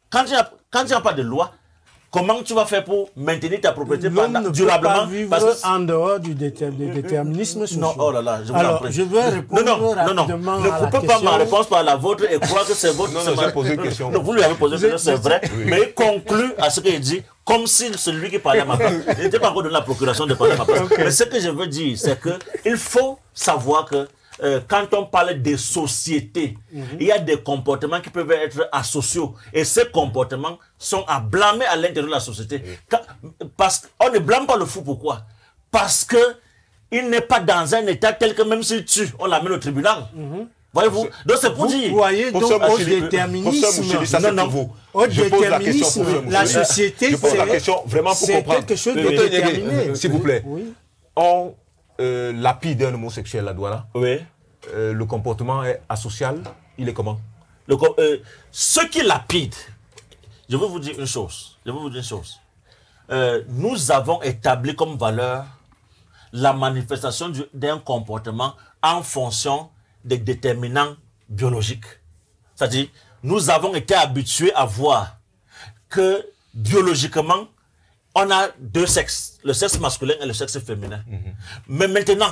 Quand il n'y a, quand il n'y a pas de loi, comment tu vas faire pour maintenir ta propriété L'homme pendant, ne durablement peut pas vivre parce que, en dehors du déter du déterminisme social. Non, oh là là, je vous Alors, en prie. je vais répondre non, non, rapidement non, non. à Ne la coupez question. pas ma réponse par la vôtre et croire que c'est votre... Non, non, j'ai posé une question. Non, vous lui avez posé une question, c'est vrai, Oui. mais il conclut à ce qu'il dit, comme si celui qui parlait à ma place, il n'était pas encore donné la procuration de parler à ma place. Okay. Mais ce que je veux dire, c'est qu'il faut savoir que Euh, quand on parle des sociétés, mm-hmm. il y a des comportements qui peuvent être asociaux. Et ces comportements sont à blâmer à l'intérieur de la société. Mm-hmm. Quand, parce qu'on ne blâme pas le fou, pourquoi? Parce que il n'est pas dans un état tel que même s'il tue, on l'amène au tribunal. Mm-hmm. Voyez-vous? Donc c'est pour vous dire... Vous voyez donc au déterminisme, ça c'est pour vous. Au Je pose la question déterminisme, pour vous, la société, je pose la question vraiment pour comprendre. quelque chose de Docteur déterminé. Niégué, s'il vous plaît. Oui. On euh, lapide un homosexuel à Douala. Oui. Euh, le comportement est asocial, il est comment? Le, euh, Ceux qui lapident, je vais vous dire une chose, je vais vous dire une chose. Euh, nous avons établi comme valeur la manifestation d'un comportement en fonction des déterminants biologiques. C'est-à-dire, nous avons été habitués à voir que biologiquement, on a deux sexes, le sexe masculin et le sexe féminin. Mm-hmm. Mais maintenant,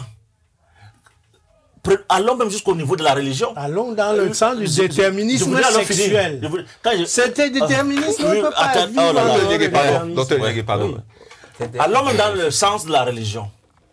allons même jusqu'au niveau de la religion. Allons dans le sens du déterminisme sexuel. C'était déterminisme, on ne peut pas vivre. Docteur Niégué, pardon. Allons même dans le sens de la religion.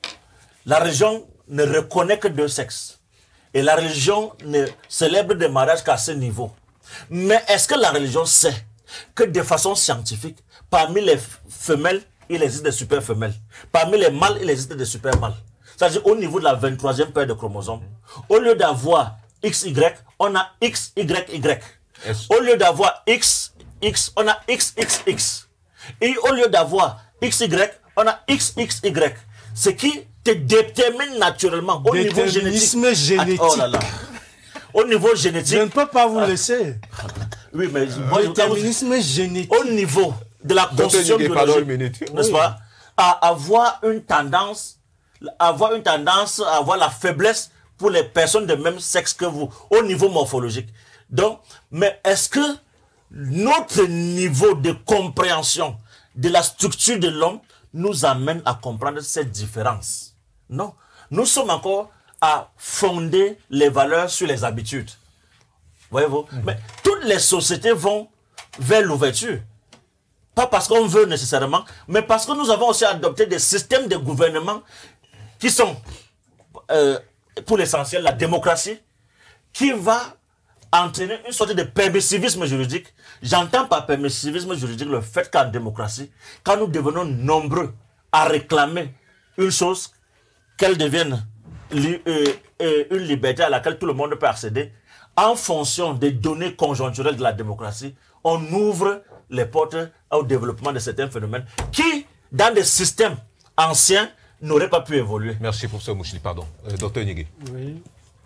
La religion ne reconnaît que deux sexes. Et la religion ne célèbre des mariages qu'à ce niveau. Mais est-ce que la religion sait que de façon scientifique, parmi les femelles, il existe des super femelles. Parmi les mâles, il existe des super mâles. C'est-à-dire au niveau de la vingt-troisième paire de chromosomes, au lieu d'avoir X Y, on a X Y Y. Au lieu d'avoir X X, on a X X X. Et au lieu d'avoir X Y, on a X X Y. Ce qui te détermine naturellement au niveau génétique. génétique. Oh là là. Au niveau génétique. Je ne peux pas vous laisser. Oui, mais moi, déterminisme je génétique. Au niveau de la constitution biologique, n'est-ce pas, à avoir une tendance avoir une tendance à avoir la faiblesse pour les personnes de même sexe que vous, au niveau morphologique. Donc, mais est-ce que notre niveau de compréhension de la structure de l'homme nous amène à comprendre cette différence? Non. Nous sommes encore à fonder les valeurs sur les habitudes. Voyez-vous? Mmh. Mais toutes les sociétés vont vers l'ouverture. Pas parce qu'on veut nécessairement, mais parce que nous avons aussi adopté des systèmes de gouvernement qui sont, euh, pour l'essentiel, la démocratie, qui va entraîner une sorte de permissivisme juridique. J'entends par permissivisme juridique le fait qu'en démocratie, quand nous devenons nombreux à réclamer une chose, qu'elle devienne li euh, euh, une liberté à laquelle tout le monde peut accéder, en fonction des données conjoncturelles de la démocratie, on ouvre les portes au développement de certains phénomènes qui, dans des systèmes anciens, n'aurait pas pu évoluer. Merci pour ce Mouchili, pardon. Euh, Docteur Niégué. Oui.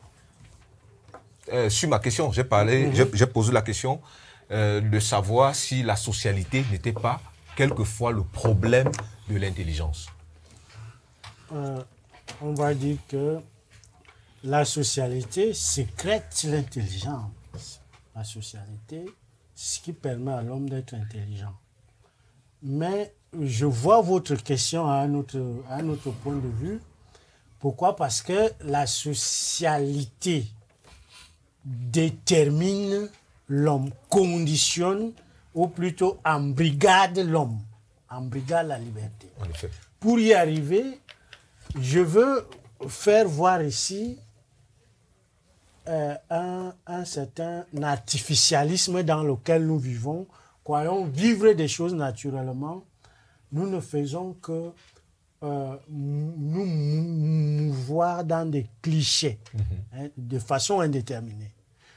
Euh, sur ma question, j'ai parlé, mm-hmm. j'ai posé la question euh, de savoir si la socialité n'était pas quelquefois le problème de l'intelligence. Euh, on va dire que la socialité sécrète l'intelligence. La socialité, c'est ce qui permet à l'homme d'être intelligent. Mais je vois votre question à un, autre, à un autre point de vue. Pourquoi? Parce que la socialité détermine l'homme, conditionne, ou plutôt embrigade l'homme, embrigade la liberté. En effet. Pour y arriver, je veux faire voir ici euh, un, un certain artificialisme dans lequel nous vivons. Croyons vivre des choses naturellement. Nous ne faisons que euh, nous mouvoir dans des clichés, mm-hmm. hein, de façon indéterminée.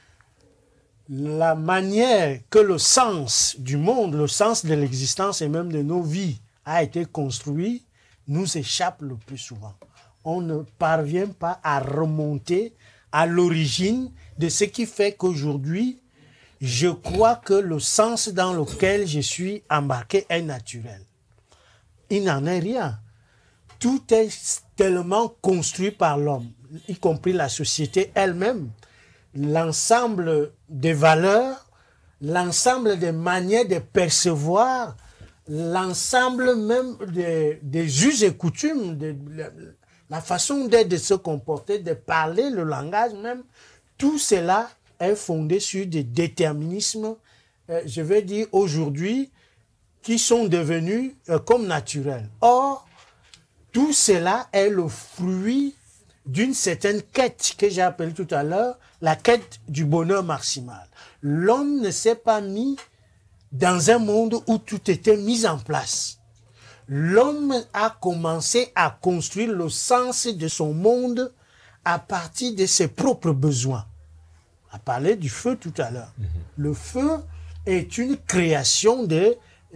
La manière que le sens du monde, le sens de l'existence et même de nos vies a été construit, nous échappe le plus souvent. On ne parvient pas à remonter à l'origine de ce qui fait qu'aujourd'hui, je crois que le sens dans lequel je suis embarqué est naturel. Il n'en est rien. Tout est tellement construit par l'homme, y compris la société elle-même. L'ensemble des valeurs l'ensemble des manières de percevoir, l'ensemble même des, des us et coutumes, de, de, la façon d'être, de se comporter, de parler, le langage même, tout cela est fondé sur des déterminismes, euh, je vais dire aujourd'hui, qui sont devenus euh, comme naturels. Or, tout cela est le fruit d'une certaine quête que j'ai appelée tout à l'heure, la quête du bonheur maximal. L'homme ne s'est pas mis dans un monde où tout était mis en place. L'homme a commencé à construire le sens de son monde à partir de ses propres besoins. On a parlé du feu tout à l'heure. Mm-hmm. Le feu est une création de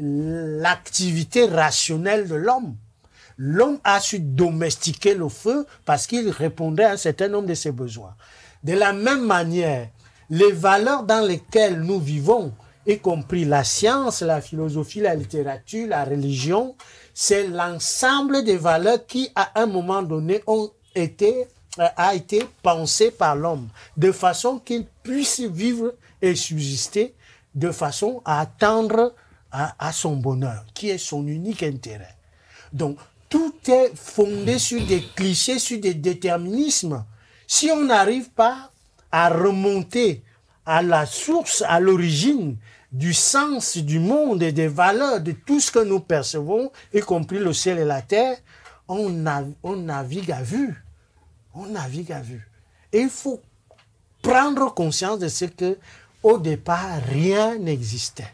l'activité rationnelle de l'homme. L'homme a su domestiquer le feu parce qu'il répondait à un certain nombre de ses besoins. De la même manière, les valeurs dans lesquelles nous vivons, y compris la science, la philosophie, la littérature, la religion, c'est l'ensemble des valeurs qui, à un moment donné, ont été, euh, a été pensées par l'homme, de façon qu'il puisse vivre et subsister, de façon à attendre à, à son bonheur, qui est son unique intérêt. Donc, tout est fondé sur des clichés, sur des déterminismes. Si on n'arrive pas à remonter à la source, à l'origine du sens du monde et des valeurs de tout ce que nous percevons, y compris le ciel et la terre, on, nav on navigue à vue. On navigue à vue. Et il faut prendre conscience de ce que, au départ, rien n'existait.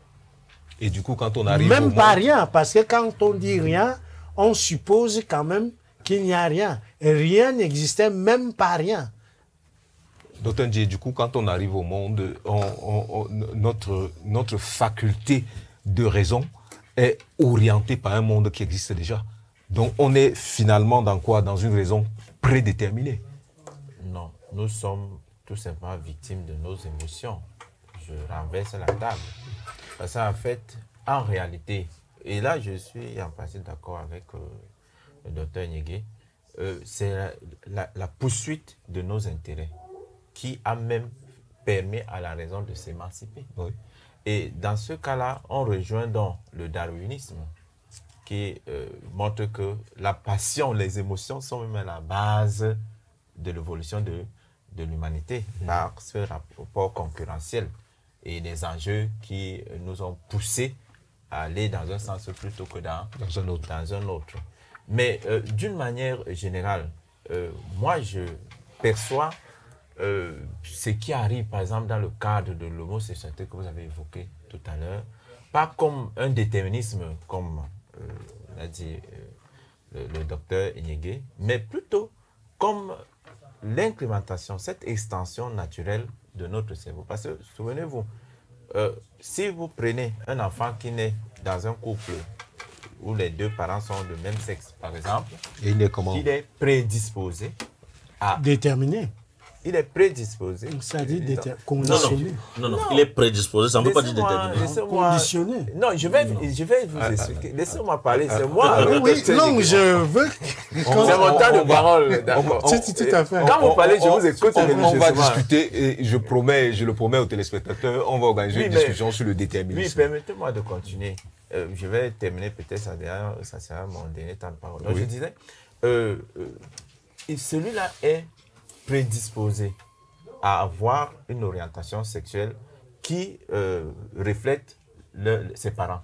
Et du coup, quand on arrive Même au pas monde... rien, parce que quand on dit rien, on suppose quand même qu'il n'y a rien. Et rien n'existait, même pas rien. Docteur Ndié, du coup, quand on arrive au monde, on, on, on, notre, notre faculté de raison est orientée par un monde qui existe déjà. Donc, on est finalement dans quoi? Dans une raison prédéterminée. Non, nous sommes tout simplement victimes de nos émotions. Je renverse la table. Parce qu'en fait, en réalité, et là je suis en partie d'accord avec euh, le docteur Nyege, euh, c'est la, la, la poursuite de nos intérêts qui a même permis à la raison de s'émanciper. Oui. Et dans ce cas-là, on rejoint donc le darwinisme qui euh, montre que la passion, les émotions sont même à la base de l'évolution de, de l'humanité mmh. par ce rapport concurrentiel et des enjeux qui nous ont poussés à aller dans un sens plutôt que dans, dans, un, autre. dans un autre. Mais euh, d'une manière générale, euh, moi je perçois euh, ce qui arrive par exemple dans le cadre de l'homosexualité que vous avez évoqué tout à l'heure, pas comme un déterminisme comme euh, l'a dit euh, le, le docteur Nyege, mais plutôt comme l'incrémentation, cette extension naturelle de notre cerveau. Parce que, souvenez-vous, euh, si vous prenez un enfant qui naît dans un couple où les deux parents sont de même sexe, par exemple, et il est comment? Il est prédisposé à... Déterminé. Il est prédisposé. Ça dit conditionné. Non non. non, non, il est prédisposé, ça ne veut pas dire déterminé. Conditionné. Non, je vais, je vais vous ah, expliquer. Laissez-moi parler, c'est moi. Ah, oui, non, je veux... C'est mon temps de parole. C'est tout à fait. Quand vous parlez, je vous écoute. On, on, on va discuter, et je promets, je le promets aux téléspectateurs, on va organiser oui, une discussion mais, sur le déterminisme. Oui, permettez-moi de continuer. Euh, je vais terminer peut-être, ça, ça sera mon dernier temps de parole. Donc, oui. je disais, euh, euh, celui-là est prédisposé à avoir une orientation sexuelle qui euh, reflète le, ses parents.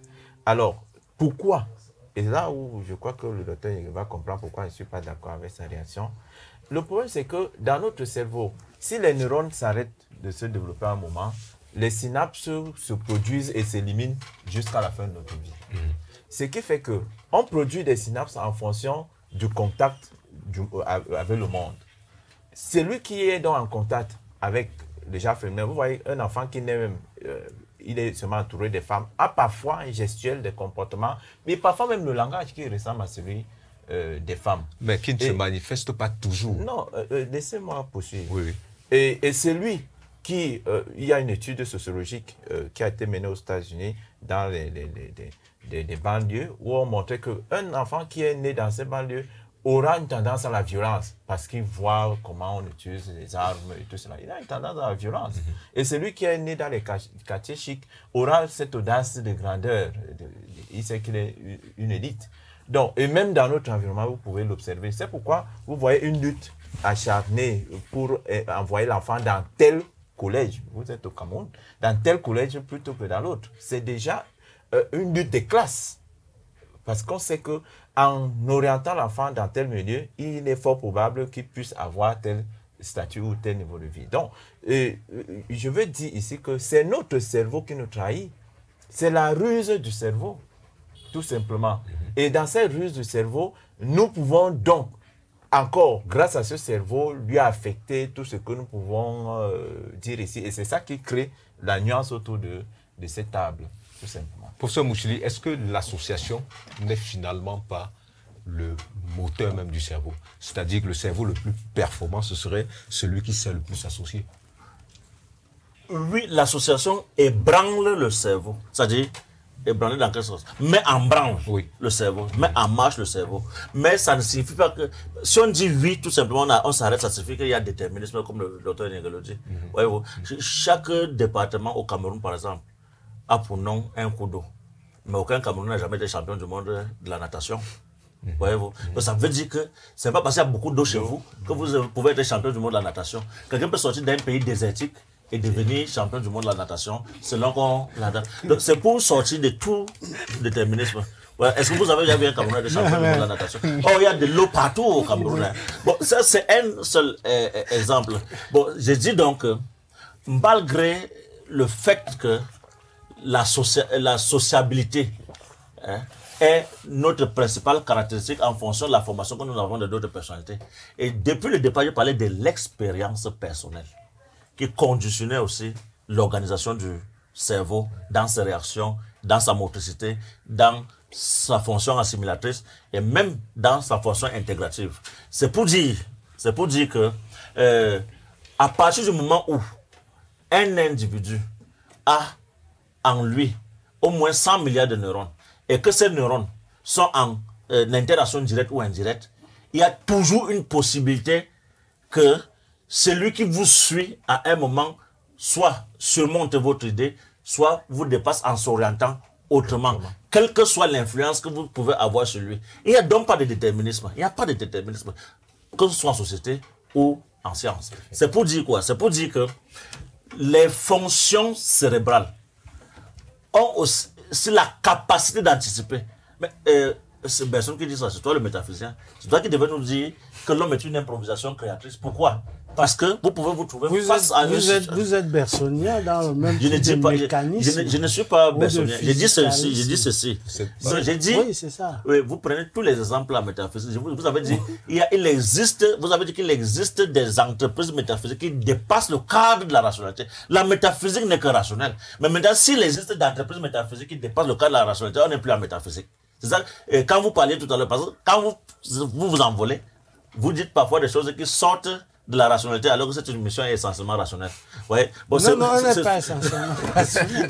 Alors, pourquoi? Et là où je crois que le docteur va comprendre pourquoi je ne suis pas d'accord avec sa réaction. Le problème, c'est que dans notre cerveau, si les neurones s'arrêtent de se développer à un moment, les synapses se produisent et s'éliminent jusqu'à la fin de notre vie. Mmh. Ce qui fait qu'on produit des synapses en fonction du contact du, avec le monde. Celui qui est donc en contact avec les gens féminins, vous voyez, un enfant qui n'est même, euh, il est seulement entouré des femmes, a parfois un gestuel, des comportements, mais parfois même le langage qui ressemble à celui euh, des femmes. Mais qui ne et, se manifeste pas toujours. Non, euh, laissez-moi poursuivre. Oui, oui. Et, et celui qui, euh, il y a une étude sociologique euh, qui a été menée aux États-Unis dans les, les, les, les, les, les banlieues, où on montrait qu'un enfant qui est né dans ces banlieues aura une tendance à la violence parce qu'il voit comment on utilise les armes et tout cela. Il a une tendance à la violence. Mm-hmm. Et celui qui est né dans les quartiers chics aura cette audace de grandeur. De, de, il sait qu'il est une élite. Donc, et même dans notre environnement, vous pouvez l'observer. C'est pourquoi vous voyez une lutte acharnée pour eh, envoyer l'enfant dans tel collège. Vous êtes au Cameroun, dans tel collège plutôt que dans l'autre. C'est déjà euh, une lutte des classes. Parce qu'on sait que en orientant l'enfant dans tel milieu, il est fort probable qu'il puisse avoir tel statut ou tel niveau de vie. Donc, euh, je veux dire ici que c'est notre cerveau qui nous trahit. C'est la ruse du cerveau, tout simplement. Et dans cette ruse du cerveau, nous pouvons donc, encore, grâce à ce cerveau, lui affecter tout ce que nous pouvons euh, dire ici. Et c'est ça qui crée la nuance autour de, de cette table, tout simplement. Professeur Mouchili, est-ce que l'association n'est finalement pas le moteur même du cerveau? C'est-à-dire que le cerveau le plus performant, ce serait celui qui sait le plus s'associer? Oui, l'association ébranle le cerveau. C'est-à-dire, ébranle dans quel sens? Met en branle oui. le cerveau, met en marche le cerveau. Mais ça ne signifie pas que... Si on dit oui, tout simplement, on, on s'arrête, ça signifie qu'il y a déterminisme, comme le docteur Nengelo dit. Mm-hmm. Voyez-vous, mm-hmm. Chaque département au Cameroun, par exemple, a pour nom un cours d'eau. Mais aucun Camerounais n'a jamais été champion du monde de la natation. Mmh. Voyez-vous. Mmh. Donc ça veut dire que ce n'est pas parce qu'il y a beaucoup d'eau chez vous que vous pouvez être champion du monde de la natation. Quelqu'un peut sortir d'un pays désertique et devenir champion du monde de la natation selon qu'on l'adapte. Donc c'est pour sortir de tout déterminisme. Ouais. Est-ce que vous avez déjà vu un Camerounais de champion du monde de la natation? Oh, il y a de l'eau partout au Cameroun. Bon, ça c'est un seul euh, exemple. Bon, je dis donc que malgré le fait que la, socia la sociabilité hein, est notre principale caractéristique en fonction de la formation que nous avons de d'autres personnalités. Et depuis le départ, je parlais de l'expérience personnelle qui conditionnait aussi l'organisation du cerveau dans ses réactions, dans sa motricité, dans sa fonction assimilatrice et même dans sa fonction intégrative. C'est pour dire, c'est pour dire que euh, à partir du moment où un individu a en lui au moins cent milliards de neurones et que ces neurones sont en euh, interaction directe ou indirecte, il y a toujours une possibilité que celui qui vous suit à un moment soit surmonte votre idée, soit vous dépasse en s'orientant autrement, autrement, quelle que soit l'influence que vous pouvez avoir sur lui. Il n'y a donc pas de déterminisme. Il n'y a pas de déterminisme, que ce soit en société ou en science. C'est pour dire quoi? C'est pour dire que les fonctions cérébrales ont aussi la capacité d'anticiper. Mais euh, c'est personne qui dit ça, c'est toi le métaphysicien. C'est toi qui devais nous dire que l'homme est une improvisation créatrice. Pourquoi? Parce que vous pouvez vous trouver vous face êtes, à... Vous êtes, vous êtes bersonien dans le même je ne dis de pas, mécanisme. Je, je, je ne suis pas bersonien. J'ai dit ceci, j'ai dit ceci. J'ai dit... Oui, c'est ça. Oui, vous prenez tous les exemples en métaphysique. Vous, vous avez dit, il, y a, il existe, vous avez dit qu'il existe des entreprises métaphysiques qui dépassent le cadre de la rationalité. La métaphysique n'est que rationnelle. Mais maintenant, s'il existe des entreprises métaphysiques qui dépassent le cadre de la rationalité, on n'est plus en métaphysique. C'est ça. Et quand vous parliez tout à l'heure, parce que quand vous, vous vous envolez, vous dites parfois des choses qui sortent de la rationalité, alors que c'est une mission essentiellement rationnelle. Ouais. Bon, non, non, on n'est pas essentiellement rationnel.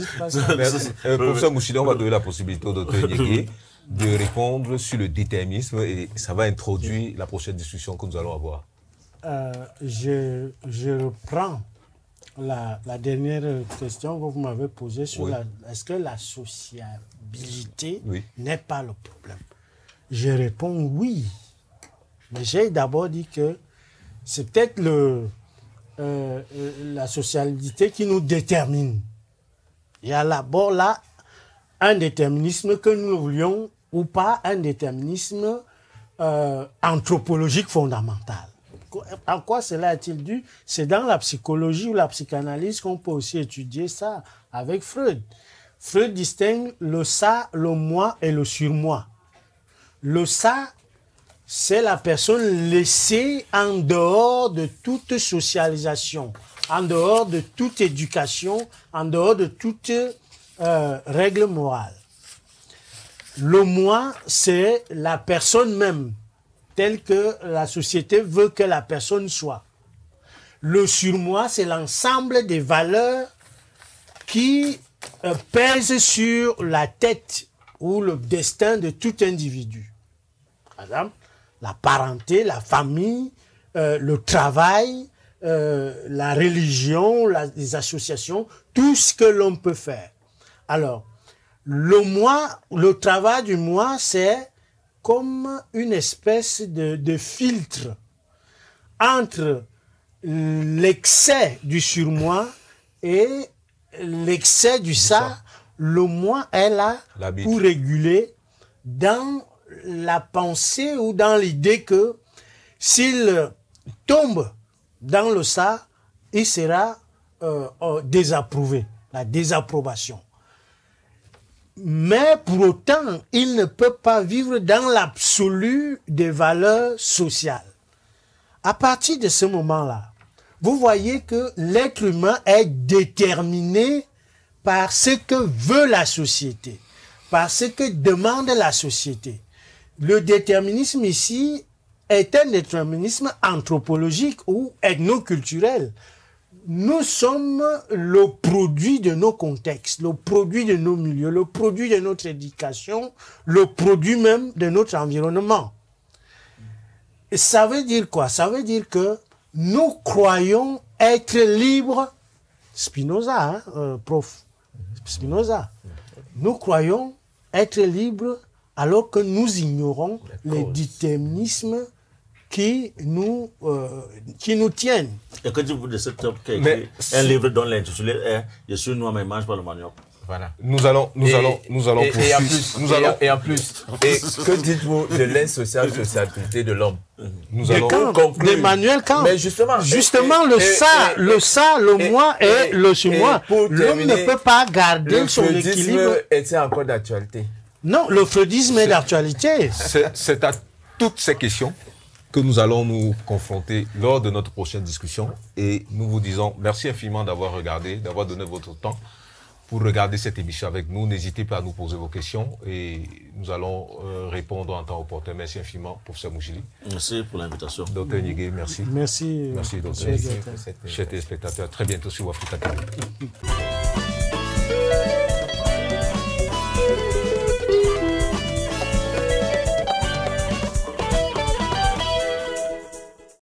euh, Professeur Mouchili, on va donner la possibilité au docteur Nyege de répondre sur le déterminisme et ça va introduire la prochaine discussion que nous allons avoir. Euh, je, je reprends la, la dernière question que vous m'avez posée sur oui. la, est-ce que la sociabilité oui. n'est pas le problème? Je réponds oui. Mais j'ai d'abord dit que c'est peut-être le, euh, la socialité qui nous détermine. Il y a d'abord là un déterminisme que nous voulions ou pas, un déterminisme euh, anthropologique fondamental. En quoi cela est-il dû? C'est dans la psychologie ou la psychanalyse qu'on peut aussi étudier ça avec Freud. Freud distingue le ça, le moi et le surmoi. Le ça, c'est la personne laissée en dehors de toute socialisation, en dehors de toute éducation, en dehors de toute euh, règle morale. Le moi, c'est la personne même, telle que la société veut que la personne soit. Le surmoi, c'est l'ensemble des valeurs qui euh, pèsent sur la tête ou le destin de tout individu. Par exemple, la parenté, la famille, euh, le travail, euh, la religion, la, les associations, tout ce que l'on peut faire. Alors, le moi, le travail du moi, c'est comme une espèce de, de filtre entre l'excès du surmoi et l'excès du ça. Le moi est là pour réguler dans la pensée ou dans l'idée que s'il tombe dans le ça, il sera euh, euh, désapprouvé, la désapprobation. Mais pour autant, il ne peut pas vivre dans l'absolu des valeurs sociales. À partir de ce moment-là, vous voyez que l'être humain est déterminé par ce que veut la société, par ce que demande la société. Le déterminisme ici est un déterminisme anthropologique ou ethnoculturel. Nous sommes le produit de nos contextes, le produit de nos milieux, le produit de notre éducation, le produit même de notre environnement. Et ça veut dire quoi? Ça veut dire que nous croyons être libres, Spinoza, hein, euh, prof Spinoza, nous croyons être libres alors que nous ignorons les déterminismes qui nous, euh, qui nous tiennent. Et que dites-vous de cet homme qui a écrit un livre dont l'intitulé est « Je suis noir mais mange pas le manioc ». Voilà. Nous allons, nous et, allons, nous allons et, poursuivre. Et en plus, nous et, allons... et en plus, et que dites-vous de l'insociable sociabilité de l'homme? Nous allons d'Emmanuel Kant. Mais justement, justement et, le et, ça, et, le ça, le et, moi et, et le sur-moi. L'homme ne peut pas garder le son équilibre. Le était encore d'actualité. Non, le freudisme est d'actualité. C'est à toutes ces questions que nous allons nous confronter lors de notre prochaine discussion. Et nous vous disons merci infiniment d'avoir regardé, d'avoir donné votre temps pour regarder cette émission avec nous. N'hésitez pas à nous poser vos questions et nous allons euh, répondre en temps opportun. Merci infiniment, professeur Moujili. Merci pour l'invitation. Docteur Nyige, merci. Merci. Merci, docteur. Chers téléspectateurs, à très bientôt sur Africa T V.